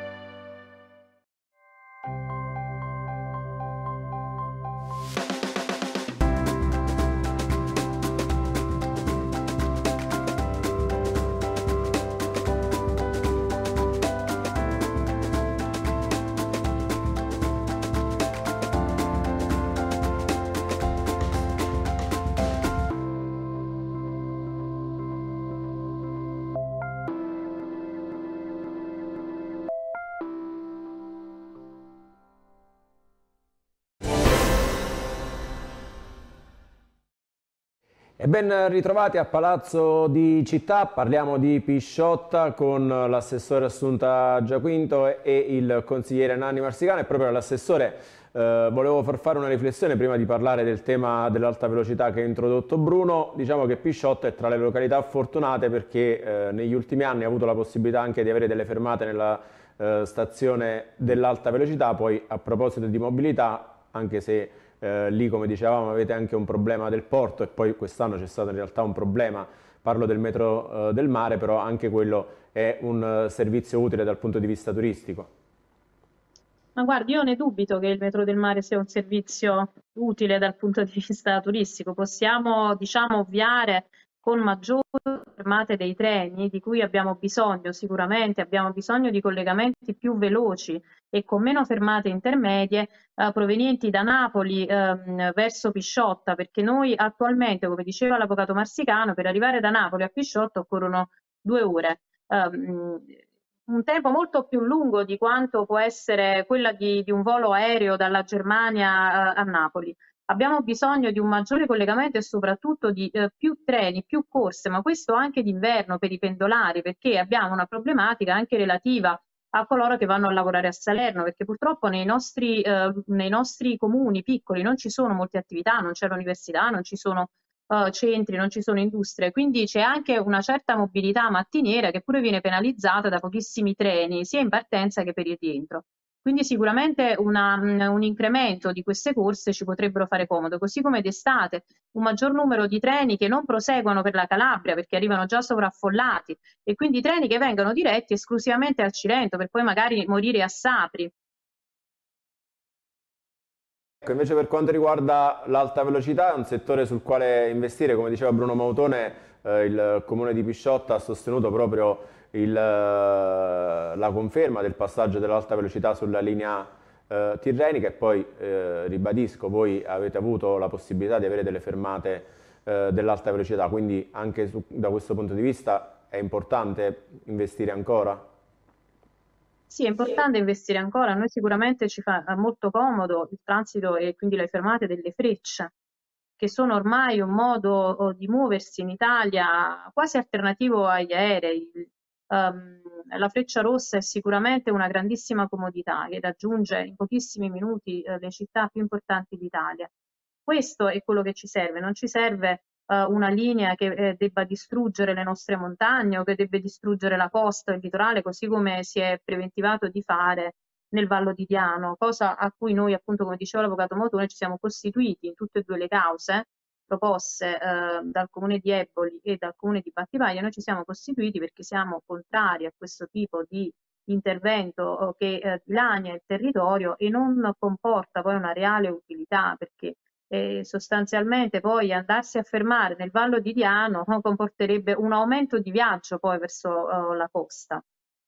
E ben ritrovati a Palazzo di Città, parliamo di Pisciotta con l'assessore Assunta Giaquinto e il consigliere Nanni Marsicano. E proprio l'assessore eh, volevo far fare una riflessione prima di parlare del tema dell'alta velocità che ha introdotto Bruno. Diciamo che Pisciotta è tra le località fortunate perché eh, negli ultimi anni ha avuto la possibilità anche di avere delle fermate nella eh, stazione dell'alta velocità. Poi a proposito di mobilità, anche se Eh, lì, come dicevamo, avete anche un problema del porto e poi quest'anno c'è stato in realtà un problema, parlo del metro eh, del mare, però anche quello è un uh, servizio utile dal punto di vista turistico. Ma guardi, io ne dubito che il metro del mare sia un servizio utile dal punto di vista turistico. Possiamo, diciamo, ovviare con maggiori fermate dei treni, di cui abbiamo bisogno sicuramente, abbiamo bisogno di collegamenti più veloci e con meno fermate intermedie eh, provenienti da Napoli ehm, verso Pisciotta, perché noi attualmente, come diceva l'avvocato Marsicano, per arrivare da Napoli a Pisciotta occorrono due ore. Um, un tempo molto più lungo di quanto può essere quella di, di un volo aereo dalla Germania a, a Napoli. Abbiamo bisogno di un maggiore collegamento e soprattutto di eh, più treni, più corse, ma questo anche d'inverno per i pendolari, perché abbiamo una problematica anche relativa a coloro che vanno a lavorare a Salerno, perché purtroppo nei nostri, eh, nei nostri comuni piccoli non ci sono molte attività, non c'è l'università, non ci sono eh, centri, non ci sono industrie, quindi c'è anche una certa mobilità mattiniera che pure viene penalizzata da pochissimi treni, sia in partenza che per il rientro. Quindi sicuramente una, un incremento di queste corse ci potrebbero fare comodo, così come d'estate un maggior numero di treni che non proseguono per la Calabria perché arrivano già sovraffollati, e quindi treni che vengono diretti esclusivamente al Cilento per poi magari morire a Sapri. Ecco, invece per quanto riguarda l'alta velocità è un settore sul quale investire, come diceva Bruno Mautone, eh, il Comune di Pisciotta ha sostenuto proprio il, la conferma del passaggio dell'alta velocità sulla linea eh, tirrenica, e poi eh, ribadisco, voi avete avuto la possibilità di avere delle fermate eh, dell'alta velocità, quindi anche su, da questo punto di vista è importante investire ancora? Sì, è importante investire ancora. A noi sicuramente ci fa molto comodo il transito e quindi le fermate delle Frecce, che sono ormai un modo di muoversi in Italia quasi alternativo agli aerei. Um, la Freccia Rossa è sicuramente una grandissima comodità che raggiunge in pochissimi minuti eh, le città più importanti d'Italia. Questo è quello che ci serve, non ci serve uh, una linea che eh, debba distruggere le nostre montagne o che debba distruggere la costa o il litorale, così come si è preventivato di fare nel Vallo di Diano, cosa a cui noi, appunto, come diceva l'avvocato Mautone, ci siamo costituiti in tutte e due le cause proposte eh, dal Comune di Eboli e dal Comune di Battipaglia. Noi ci siamo costituiti perché siamo contrari a questo tipo di intervento che eh, dilania il territorio e non comporta poi una reale utilità, perché eh, sostanzialmente poi andarsi a fermare nel Vallo di Diano no, comporterebbe un aumento di viaggio poi verso uh, la costa.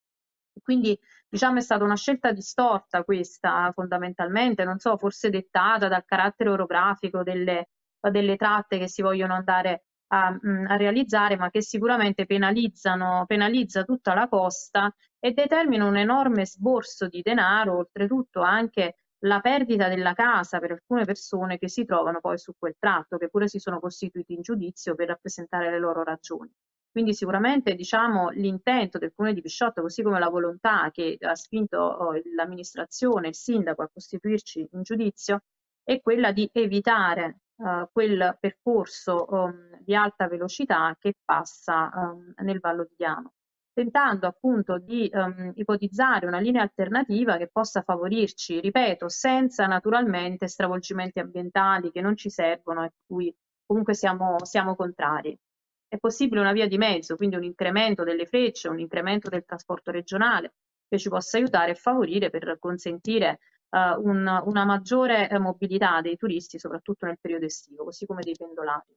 Quindi diciamo è stata una scelta distorta questa, fondamentalmente, non so, forse dettata dal carattere orografico delle, delle tratte che si vogliono andare a, a realizzare, ma che sicuramente penalizzano, penalizza tutta la costa e determina un enorme esborso di denaro, oltretutto anche la perdita della casa per alcune persone che si trovano poi su quel tratto, che pure si sono costituiti in giudizio per rappresentare le loro ragioni. Quindi sicuramente diciamo, l'intento del Comune di Pisciotta, così come la volontà che ha spinto oh, l'amministrazione, il sindaco a costituirci in giudizio, è quella di evitare uh, quel percorso um, di alta velocità che passa um, nel Vallo di Diano, tentando appunto di um, ipotizzare una linea alternativa che possa favorirci, ripeto, senza naturalmente stravolgimenti ambientali che non ci servono e cui comunque siamo, siamo contrari. È possibile una via di mezzo, quindi un incremento delle Frecce, un incremento del trasporto regionale che ci possa aiutare e favorire per consentire uh, un, una maggiore eh, mobilità dei turisti, soprattutto nel periodo estivo, così come dei pendolari.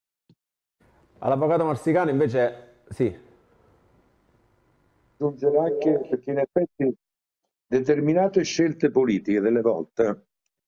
All'avvocato Marsicano invece sì. Aggiungere anche perché in effetti determinate scelte politiche delle volte,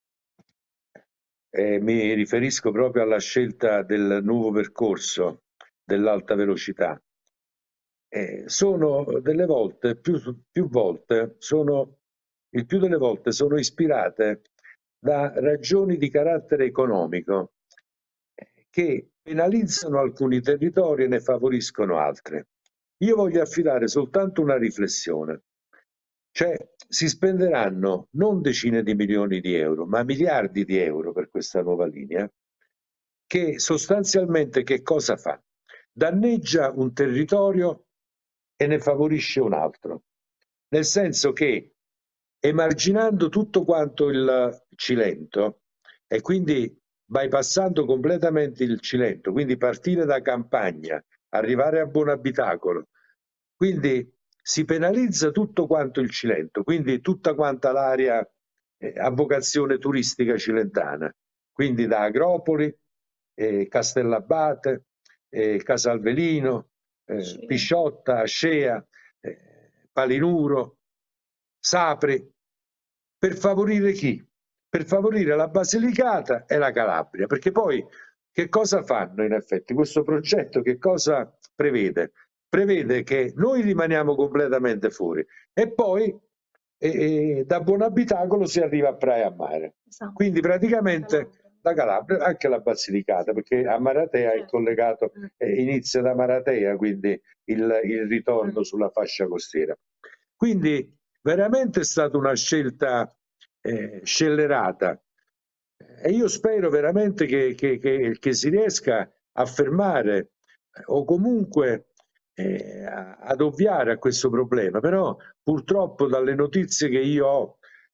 eh, mi riferisco proprio alla scelta del nuovo percorso dell'alta velocità, eh, sono delle volte, più, più volte, sono, il più delle volte sono ispirate da ragioni di carattere economico che penalizzano alcuni territori e ne favoriscono altri. Io voglio affidare soltanto una riflessione, cioè si spenderanno non decine di milioni di euro, ma miliardi di euro per questa nuova linea, che sostanzialmente che cosa fa? Danneggia un territorio e ne favorisce un altro, nel senso che emarginando tutto quanto il Cilento e quindi bypassando completamente il Cilento, quindi partire da Campagna, arrivare a Buonabitacolo, quindi si penalizza tutto quanto il Cilento, quindi tutta quanta l'area eh, a vocazione turistica cilentana, quindi da Agropoli, eh, Castellabate, eh, Casalvelino, eh, Pisciotta, Ascea, eh, Palinuro, Sapri, per favorire chi? Per favorire la Basilicata e la Calabria, perché poi che cosa fanno in effetti? Questo progetto che cosa prevede? Prevede che noi rimaniamo completamente fuori e poi eh, da Buonabitacolo si arriva a Praia a Mare. Esatto. Quindi praticamente la Calabria, anche la Basilicata, perché a Maratea è collegato, eh, inizia da Maratea, quindi il, il ritorno sulla fascia costiera. Quindi veramente è stata una scelta eh, scellerata e io spero veramente che, che, che, che si riesca a fermare o comunque eh, ad ovviare a questo problema, però purtroppo dalle notizie che io ho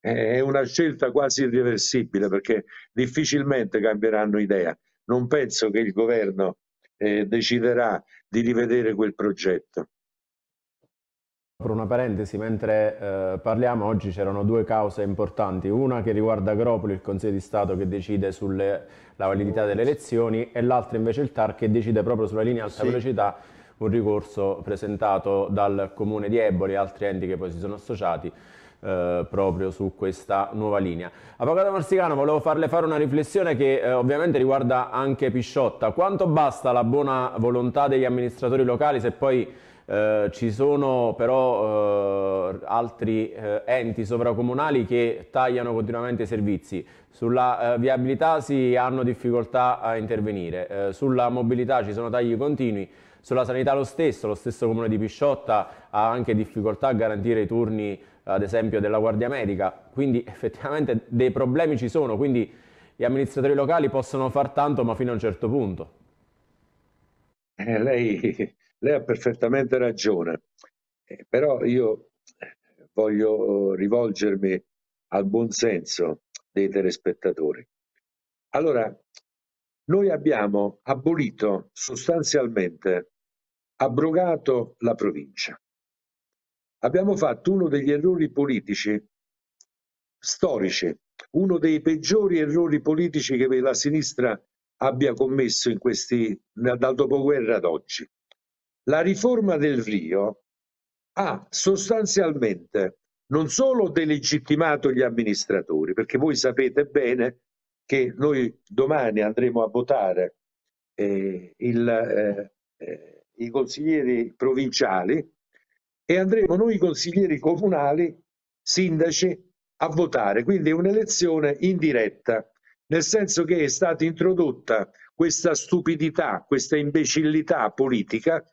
è una scelta quasi irreversibile, perché difficilmente cambieranno idea. Non penso che il governo eh, deciderà di rivedere quel progetto. Per una parentesi, mentre eh, parliamo, oggi c'erano due cause importanti, una che riguarda Agropoli, il Consiglio di Stato che decide sulla validità delle elezioni, e l'altra invece il T A R che decide proprio sulla linea alta sì. velocità, un ricorso presentato dal Comune di Eboli e altri enti che poi si sono associati eh, proprio su questa nuova linea. Avvocato Marsicano, volevo farle fare una riflessione che eh, ovviamente riguarda anche Pisciotta. Quanto basta la buona volontà degli amministratori locali se poi Eh, ci sono però eh, altri eh, enti sovracomunali che tagliano continuamente i servizi? Sulla eh, viabilità si hanno difficoltà a intervenire, eh, sulla mobilità ci sono tagli continui, sulla sanità lo stesso, lo stesso comune di Pisciotta ha anche difficoltà a garantire i turni ad esempio della Guardia Medica, quindi effettivamente dei problemi ci sono, quindi gli amministratori locali possono far tanto ma fino a un certo punto. Eh, lei... Lei ha perfettamente ragione, eh, però io voglio rivolgermi al buon senso dei telespettatori. Allora, noi abbiamo abolito sostanzialmente, abrogato la provincia. Abbiamo fatto uno degli errori politici storici, uno dei peggiori errori politici che la sinistra abbia commesso in questi, dal dopoguerra ad oggi. La riforma del Rio ha sostanzialmente non solo delegittimato gli amministratori, perché voi sapete bene che noi domani andremo a votare eh, il, eh, eh, i consiglieri provinciali e andremo noi consiglieri comunali, sindaci, a votare, quindi è un'elezione indiretta, nel senso che è stata introdotta questa stupidità, questa imbecillità politica,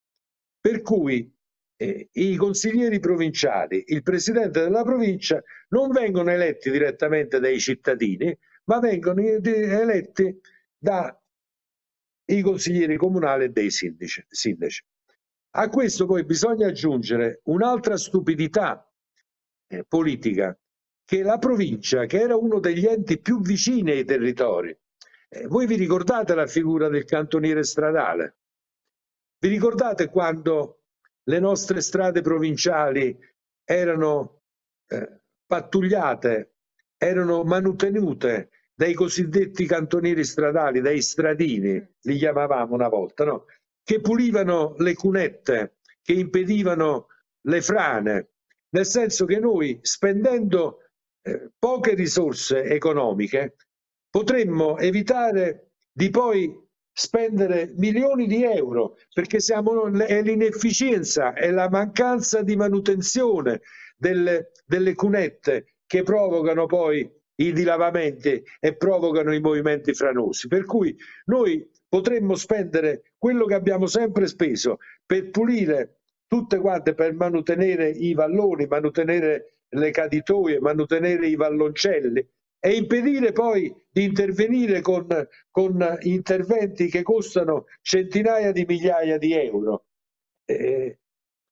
per cui eh, i consiglieri provinciali, il presidente della provincia non vengono eletti direttamente dai cittadini, ma vengono eletti dai consiglieri comunali e dei sindaci. sindaci. A questo poi bisogna aggiungere un'altra stupidità eh, politica, che la provincia, che era uno degli enti più vicini ai territori, eh, voi vi ricordate la figura del cantoniere stradale? Vi ricordate quando le nostre strade provinciali erano eh, pattugliate, erano manutenute dai cosiddetti cantonieri stradali, dai stradini, li chiamavamo una volta, no? Che pulivano le cunette, che impedivano le frane, nel senso che noi, spendendo eh, poche risorse economiche, potremmo evitare di poi spendere milioni di euro, perché siamo, è l'inefficienza, è la mancanza di manutenzione delle, delle cunette che provocano poi i dilavamenti e provocano i movimenti franosi. Per cui noi potremmo spendere quello che abbiamo sempre speso per pulire tutte quante, per manutenere i valloni, manutenere le caditoie, manutenere i valloncelli, e impedire poi di intervenire con, con interventi che costano centinaia di migliaia di euro. Eh,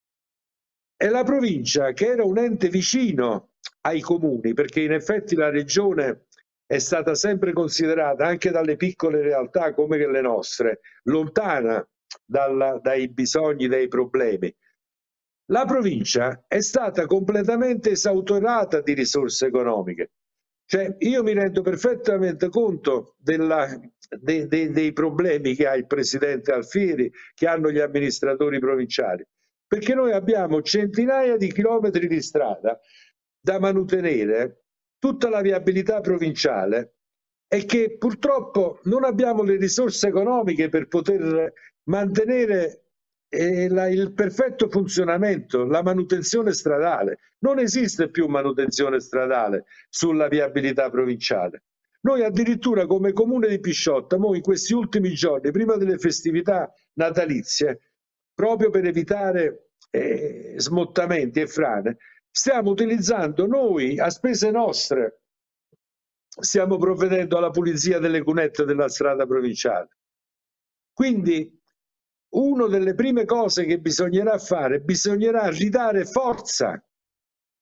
e la provincia, che era un ente vicino ai comuni, perché in effetti la regione è stata sempre considerata, anche dalle piccole realtà come le nostre, lontana dalla, dai bisogni, dai problemi. La provincia è stata completamente esautorata di risorse economiche. Cioè, io mi rendo perfettamente conto della, de, de, dei problemi che ha il presidente Alfieri, che hanno gli amministratori provinciali, perché noi abbiamo centinaia di chilometri di strada da manutenere, tutta la viabilità provinciale, e che purtroppo non abbiamo le risorse economiche per poter mantenere E la, il perfetto funzionamento, la manutenzione stradale. Non esiste più manutenzione stradale sulla viabilità provinciale. Noi addirittura come comune di Pisciotta, noi in questi ultimi giorni, prima delle festività natalizie, proprio per evitare eh, smottamenti e frane, stiamo utilizzando noi, a spese nostre, stiamo provvedendo alla pulizia delle cunette della strada provinciale. Quindi una delle prime cose che bisognerà fare, bisognerà ridare forza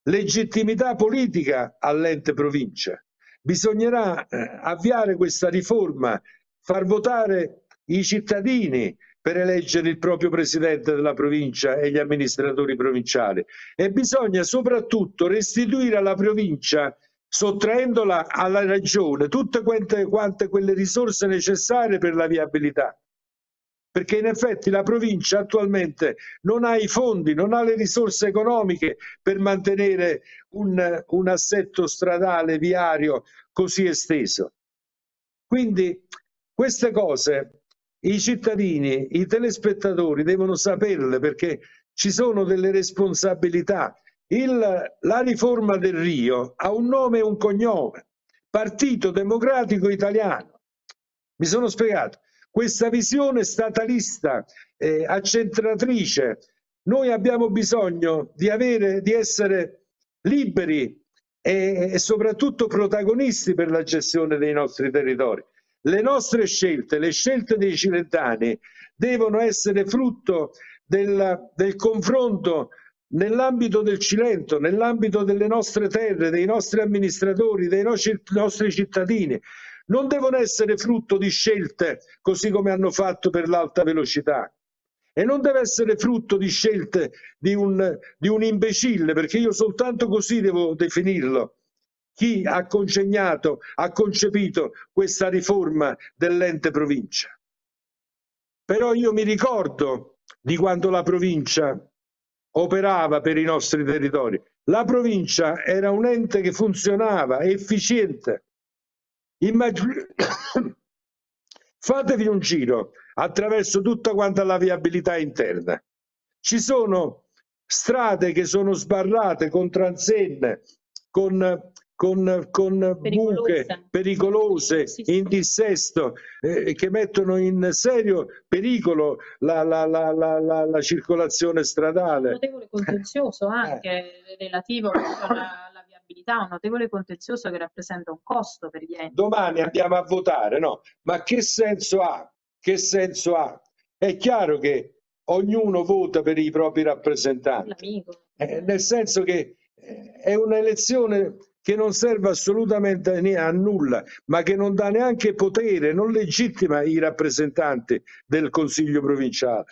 legittimità politica all'ente provincia. Bisognerà eh, avviare questa riforma, far votare i cittadini per eleggere il proprio presidente della provincia e gli amministratori provinciali, e bisogna soprattutto restituire alla provincia, sottraendola alla regione, tutte quante, quante quelle risorse necessarie per la viabilità. Perché in effetti la provincia attualmente non ha i fondi, non ha le risorse economiche per mantenere un, un assetto stradale, viario così esteso. Quindi queste cose i cittadini, i telespettatori devono saperle, perché ci sono delle responsabilità. Il, la riforma del Rio ha un nome e un cognome: Partito Democratico Italiano. Mi sono spiegato? Questa visione statalista, eh, accentratrice, noi abbiamo bisogno di, avere, di essere liberi e, e soprattutto protagonisti per la gestione dei nostri territori. Le nostre scelte, le scelte dei cilentani, devono essere frutto del, del confronto nell'ambito del Cilento, nell'ambito delle nostre terre, dei nostri amministratori, dei nostri, nostri cittadini. Non devono essere frutto di scelte così come hanno fatto per l'alta velocità, e non deve essere frutto di scelte di un, di un imbecille, perché io soltanto così devo definirlo, chi ha congegnato, ha concepito questa riforma dell'ente provincia. Però io mi ricordo di quando la provincia operava per i nostri territori. La provincia era un ente che funzionava, efficiente. Immagin... Fatevi un giro attraverso tutta quanta la viabilità interna. Ci sono strade che sono sbarrate con transenne, con, con, con buche pericolose, sì, sì, in dissesto, eh, che mettono in serio pericolo la, la, la, la, la, la circolazione stradale. Un notevole contenzioso anche eh. relativo alla, alla viabilità, un notevole contenzioso che rappresenta un costo per gli enti. Domani andiamo a votare, no? Ma che senso ha? Che senso ha? È chiaro che ognuno vota per i propri rappresentanti, eh, nel senso che eh, è un'elezione che non serve assolutamente a nulla, ma che non dà neanche potere, non legittima i rappresentanti del Consiglio provinciale.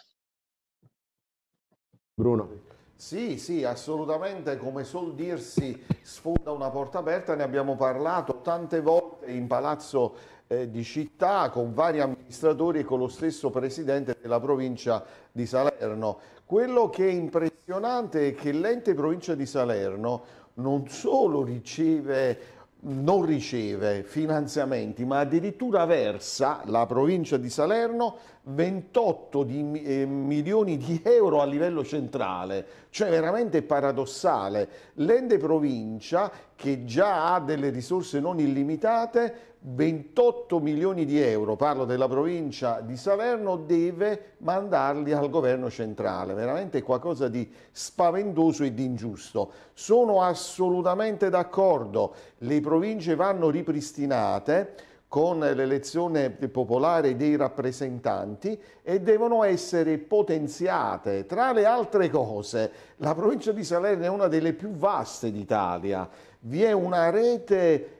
Bruno. Sì, sì, assolutamente, come suol dirsi, sfonda una porta aperta. Ne abbiamo parlato tante volte in Palazzo eh, di Città con vari amministratori e con lo stesso presidente della provincia di Salerno. Quello che è impressionante è che l'ente provincia di Salerno non solo riceve, non riceve finanziamenti, ma addirittura versa, la provincia di Salerno, ventotto di, eh, milioni di euro a livello centrale. Cioè veramente paradossale. L'ente provincia, che già ha delle risorse non illimitate, ventotto milioni di euro, parlo della provincia di Salerno, deve mandarli al governo centrale. Veramente qualcosa di spaventoso e di ingiusto. Sono assolutamente d'accordo, le province vanno ripristinate con l'elezione popolare dei rappresentanti e devono essere potenziate. Tra le altre cose, la provincia di Salerno è una delle più vaste d'Italia. Vi è una rete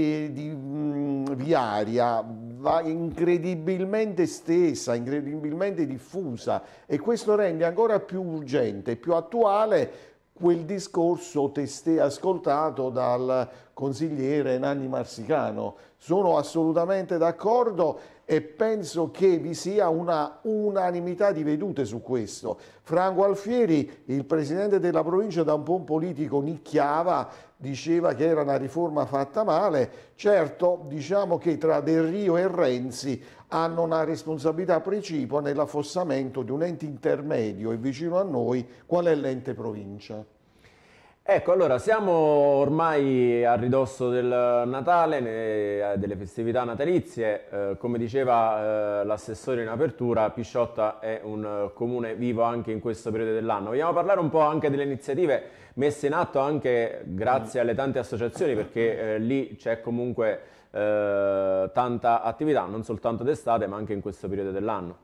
di, viaria incredibilmente estesa, incredibilmente diffusa, e questo rende ancora più urgente, più attuale quel discorso testé ascoltato dal consigliere Nanni Marsicano. Sono assolutamente d'accordo e penso che vi sia una unanimità di vedute su questo. Franco Alfieri, il presidente della provincia, da un po' un politico nicchiava, diceva che era una riforma fatta male. Certo, diciamo che tra Del Rio e Renzi hanno una responsabilità precipua nell'affossamento di un ente intermedio e vicino a noi, qual è l'ente provincia. Ecco, allora siamo ormai a ridosso del Natale, ne, delle festività natalizie. Eh, come diceva eh, l'assessore in apertura, Pisciotta è un uh, comune vivo anche in questo periodo dell'anno. Vogliamo parlare un po' anche delle iniziative messe in atto anche grazie alle tante associazioni, perché eh, lì c'è comunque eh, tanta attività, non soltanto d'estate ma anche in questo periodo dell'anno.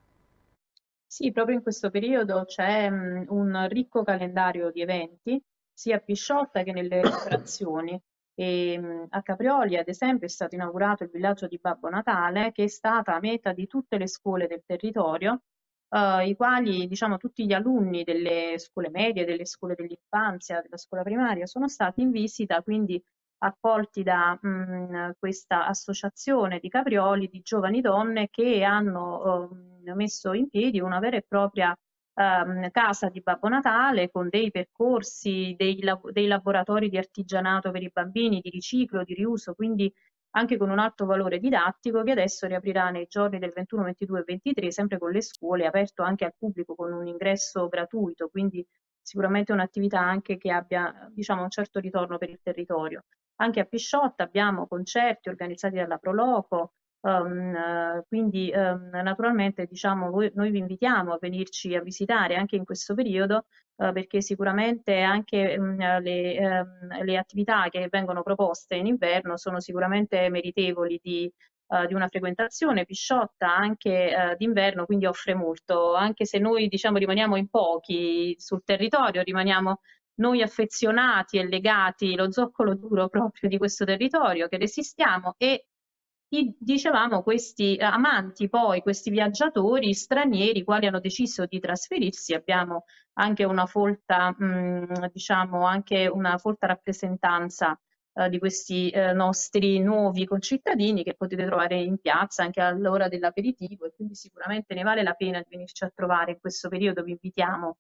Sì, proprio in questo periodo c'è um, un ricco calendario di eventi, sia a Pisciotta che nelle frazioni. E, mh, a Caprioli, ad esempio, è stato inaugurato il villaggio di Babbo Natale, che è stata meta di tutte le scuole del territorio, eh, i quali, diciamo, tutti gli alunni delle scuole medie, delle scuole dell'infanzia, della scuola primaria, sono stati in visita, quindi accolti da mh, questa associazione di Caprioli, di giovani donne che hanno eh, messo in piedi una vera e propria ehm, casa di Babbo Natale con dei percorsi, dei, lab- dei laboratori di artigianato per i bambini, di riciclo, di riuso, quindi anche con un alto valore didattico, che adesso riaprirà nei giorni del ventuno, ventidue e ventitré, sempre con le scuole, aperto anche al pubblico con un ingresso gratuito, quindi sicuramente un'attività anche che abbia, diciamo, un certo ritorno per il territorio. Anche a Pisciotta abbiamo concerti organizzati dalla Proloco, um, uh, quindi um, naturalmente, diciamo, voi, noi vi invitiamo a venirci a visitare anche in questo periodo, uh, perché sicuramente anche um, le, um, le attività che vengono proposte in inverno sono sicuramente meritevoli di, uh, di una frequentazione. Pisciotta anche uh, d'inverno quindi offre molto, anche se noi, diciamo, rimaniamo in pochi sul territorio, rimaniamo noi affezionati e legati, lo zoccolo duro proprio di questo territorio, che resistiamo, e dicevamo questi amanti, poi questi viaggiatori stranieri, quali hanno deciso di trasferirsi. Abbiamo anche una folta, mh, diciamo, anche una folta rappresentanza eh, di questi eh, nostri nuovi concittadini che potete trovare in piazza anche all'ora dell'aperitivo, e quindi sicuramente ne vale la pena di venirci a trovare in questo periodo, vi invitiamo.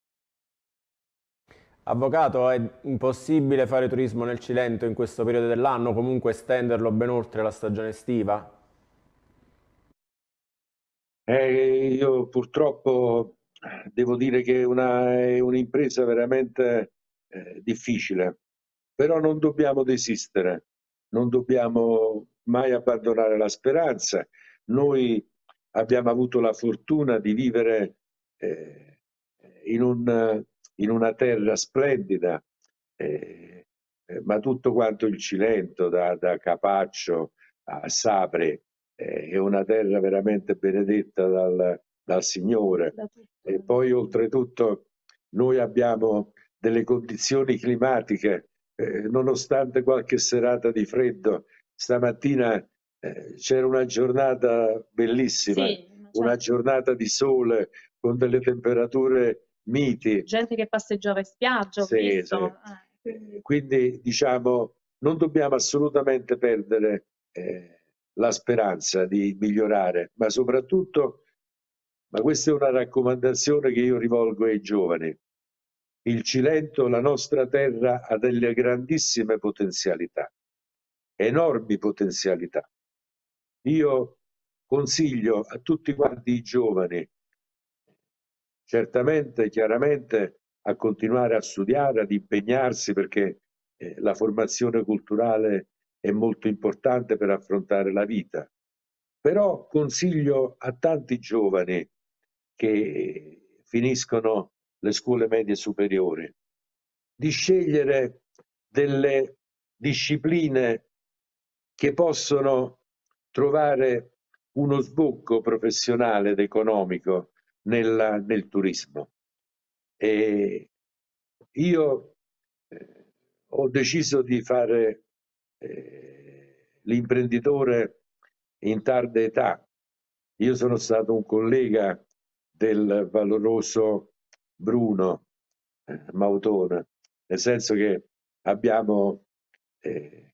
Avvocato, è impossibile fare turismo nel Cilento in questo periodo dell'anno, comunque estenderlo ben oltre la stagione estiva? Eh, io purtroppo devo dire che una, è un'impresa veramente eh, difficile, però non dobbiamo desistere, non dobbiamo mai abbandonare la speranza. Noi abbiamo avuto la fortuna di vivere eh, in un in una terra splendida, eh, eh, ma tutto quanto il Cilento, da, da Capaccio a Sapri, eh, è una terra veramente benedetta dal, dal Signore. E poi oltretutto noi abbiamo delle condizioni climatiche, eh, nonostante qualche serata di freddo, stamattina eh, c'era una giornata bellissima, sì, certo. Una giornata di sole con delle temperature miti. Gente che passeggiava in spiaggia, ho sì, visto. Sì. Eh, quindi diciamo non dobbiamo assolutamente perdere eh, la speranza di migliorare, ma soprattutto, ma questa è una raccomandazione che io rivolgo ai giovani, il Cilento, la nostra terra, ha delle grandissime potenzialità, enormi potenzialità. Io consiglio a tutti quanti i giovani, certamente, chiaramente, a continuare a studiare, ad impegnarsi, perché eh, la formazione culturale è molto importante per affrontare la vita. Però consiglio a tanti giovani che finiscono le scuole medie superiori di scegliere delle discipline che possono trovare uno sbocco professionale ed economico nel, nel turismo. E io eh, ho deciso di fare eh, l'imprenditore in tarda età. Io sono stato un collega del valoroso Bruno eh, Mautone, nel senso che abbiamo eh,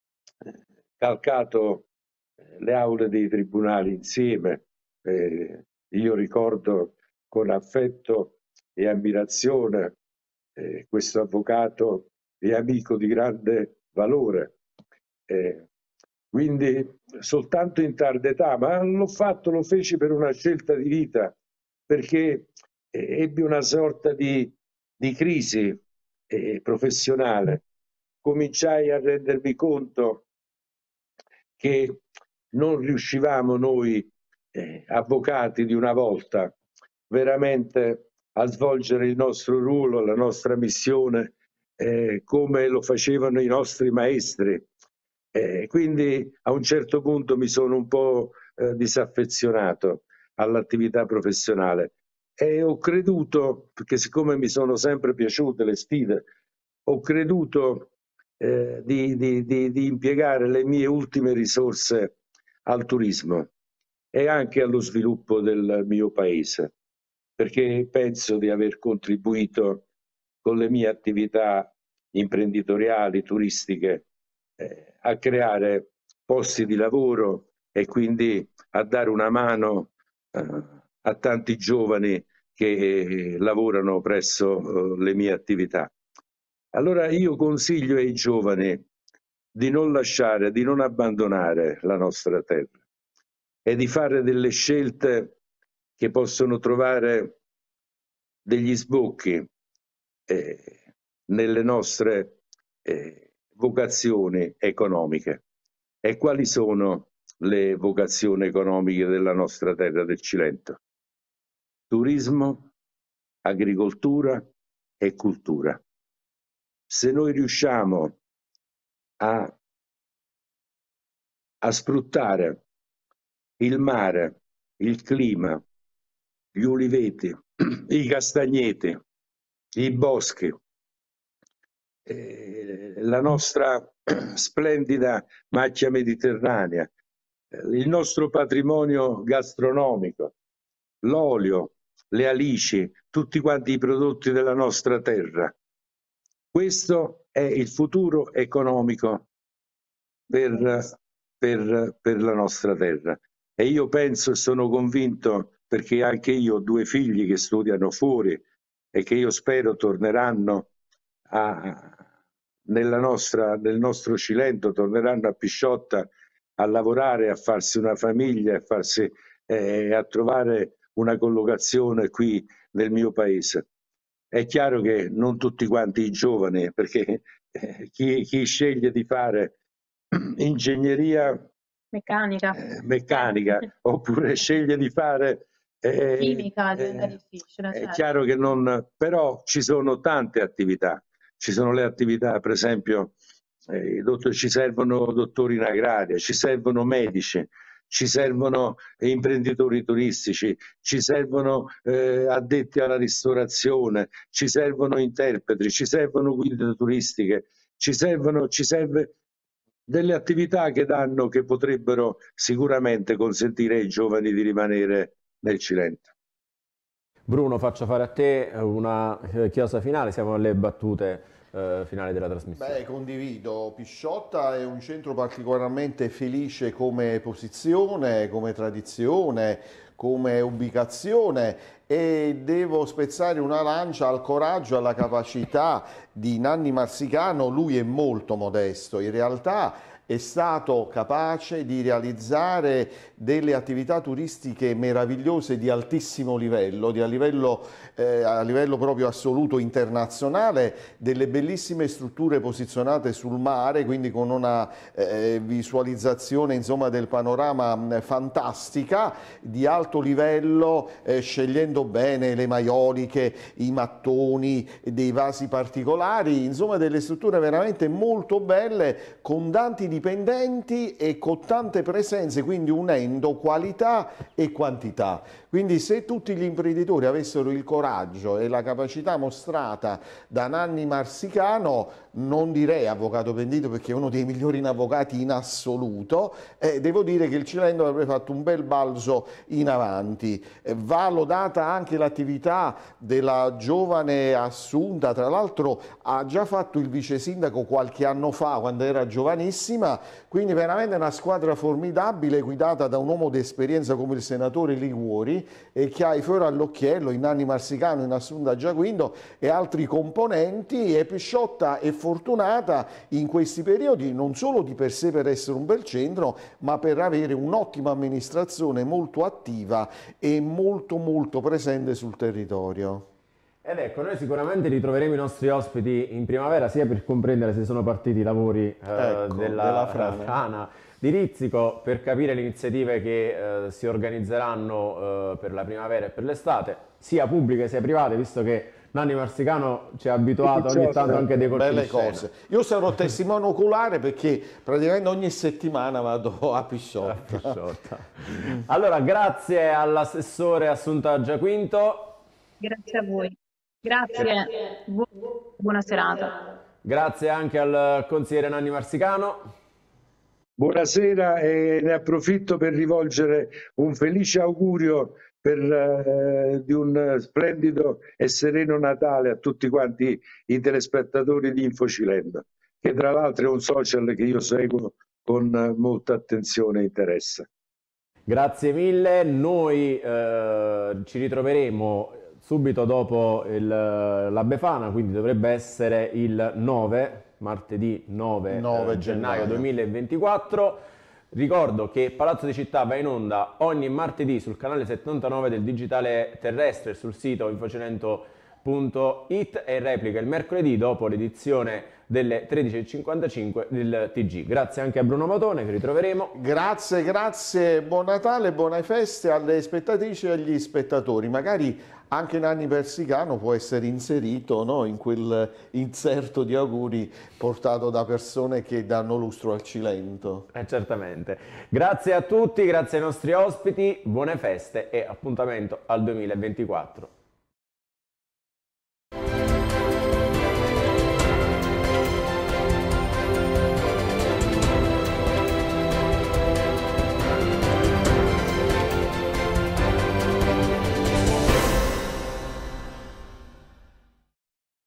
calcato le aule dei tribunali insieme. Eh, io ricordo con affetto e ammirazione eh, questo avvocato e amico di grande valore. Eh, quindi soltanto in tarda età, ma l'ho fatto, lo feci per una scelta di vita, perché eh, ebbi una sorta di, di crisi eh, professionale. Cominciai a rendermi conto che non riuscivamo noi eh, avvocati di una volta veramente a svolgere il nostro ruolo, la nostra missione eh, come lo facevano i nostri maestri. Eh, quindi a un certo punto mi sono un po' eh, disaffezionato all'attività professionale e ho creduto, perché siccome mi sono sempre piaciute le sfide, ho creduto eh, di, di, di, di impiegare le mie ultime risorse al turismo e anche allo sviluppo del mio paese, perché penso di aver contribuito con le mie attività imprenditoriali, turistiche, eh, a creare posti di lavoro e quindi a dare una mano eh, a tanti giovani che eh, lavorano presso eh, le mie attività. Allora io consiglio ai giovani di non lasciare, di non abbandonare la nostra terra e di fare delle scelte che possono trovare degli sbocchi eh, nelle nostre eh, vocazioni economiche. E quali sono le vocazioni economiche della nostra terra del Cilento? Turismo, agricoltura e cultura. Se noi riusciamo a, a sfruttare il mare, il clima, gli uliveti, i castagneti, i boschi, eh, la nostra splendida macchia mediterranea, eh, il nostro patrimonio gastronomico, l'olio, le alici, tutti quanti i prodotti della nostra terra. Questo è il futuro economico per, per, per la nostra terra. E io penso e sono convinto, perché anche io ho due figli che studiano fuori e che io spero torneranno a, nella nostra, nel nostro Cilento, torneranno a Pisciotta a lavorare, a farsi una famiglia, a, farsi, eh, a trovare una collocazione qui nel mio paese. È chiaro che non tutti quanti i giovani, perché eh, chi, chi sceglie di fare ingegneria meccanica, eh, meccanica oppure sceglie di fare eh, chimica, diventa eh, difficile. È certo. chiaro che non, però ci sono tante attività, ci sono le attività, per esempio, eh, dottor, ci servono dottori in agraria, ci servono medici, ci servono imprenditori turistici, ci servono eh, addetti alla ristorazione, ci servono interpreti, ci servono guide turistiche, ci servono, ci serve delle attività che danno, che potrebbero sicuramente consentire ai giovani di rimanere nel Cilento. Bruno, faccio fare a te una chiosa finale, siamo alle battute eh, finali della trasmissione. Beh, condivido. Pisciotta è un centro particolarmente felice come posizione, come tradizione, come ubicazione, e devo spezzare una lancia al coraggio, alla capacità di Nanni Marsicano. Lui è molto modesto, in realtà è stato capace di realizzare delle attività turistiche meravigliose di altissimo livello, di a livello, eh, a livello proprio assoluto internazionale, delle bellissime strutture posizionate sul mare, quindi con una eh, visualizzazione insomma del panorama fantastica, di alto livello, eh, scegliendo bene le maioliche, i mattoni, dei vasi particolari, insomma delle strutture veramente molto belle, con tanti dipendenti e con tante presenze, quindi unendo qualità e quantità. Quindi se tutti gli imprenditori avessero il coraggio e la capacità mostrata da Nanni Marsicano, non direi avvocato pentito perché è uno dei migliori avvocati in assoluto, eh, devo dire che il Cilento avrebbe fatto un bel balzo in avanti. Eh, va lodata anche l'attività della giovane Assunta, tra l'altro ha già fatto il vice sindaco qualche anno fa quando era giovanissima, quindi veramente una squadra formidabile guidata da un uomo di esperienza come il senatore Liguori, e che ha i fiori all'occhiello in Nanni Marsicano, in Assunta Giaquindo e altri componenti. E Pisciotta è fortunata in questi periodi non solo di per sé per essere un bel centro, ma per avere un'ottima amministrazione molto attiva e molto molto presente sul territorio. Ed ecco, noi sicuramente ritroveremo i nostri ospiti in primavera, sia per comprendere se sono partiti i lavori eh, ecco, della, della frana. frana di Rizzico, per capire le iniziative che eh, si organizzeranno eh, per la primavera e per l'estate, sia pubbliche sia private, visto che Nanni Marsicano ci ha abituato ogni tanto anche dei colpi belle cose. Io sarò testimone oculare perché praticamente ogni settimana vado a Pisciotta. A Pisciotta. Allora, grazie all'assessore Assunta Giaquinto. Grazie a voi. Grazie, buona serata. Grazie anche al consigliere Nanni Marsicano. Buonasera, e ne approfitto per rivolgere un felice augurio per, eh, di un splendido e sereno Natale a tutti quanti i telespettatori di Infocilento, che tra l'altro è un social che io seguo con molta attenzione e interesse. Grazie mille, noi eh, ci ritroveremo subito dopo il, la Befana, quindi dovrebbe essere il nove, martedì nove, nove gennaio duemilaventiquattro. Ricordo che Palazzo di Città va in onda ogni martedì sul canale settantanove del digitale terrestre sul sito infocilento punto it e replica il mercoledì dopo l'edizione delle tredici e cinquantacinque del T G. Grazie anche a Bruno Matone, che ritroveremo. Grazie, grazie, buon Natale, buone feste alle spettatrici e agli spettatori. Magari anche Nanni Marsicano può essere inserito, no, in quel inserto di auguri portato da persone che danno lustro al Cilento. Eh, certamente. Grazie a tutti, grazie ai nostri ospiti, buone feste e appuntamento al duemilaventiquattro.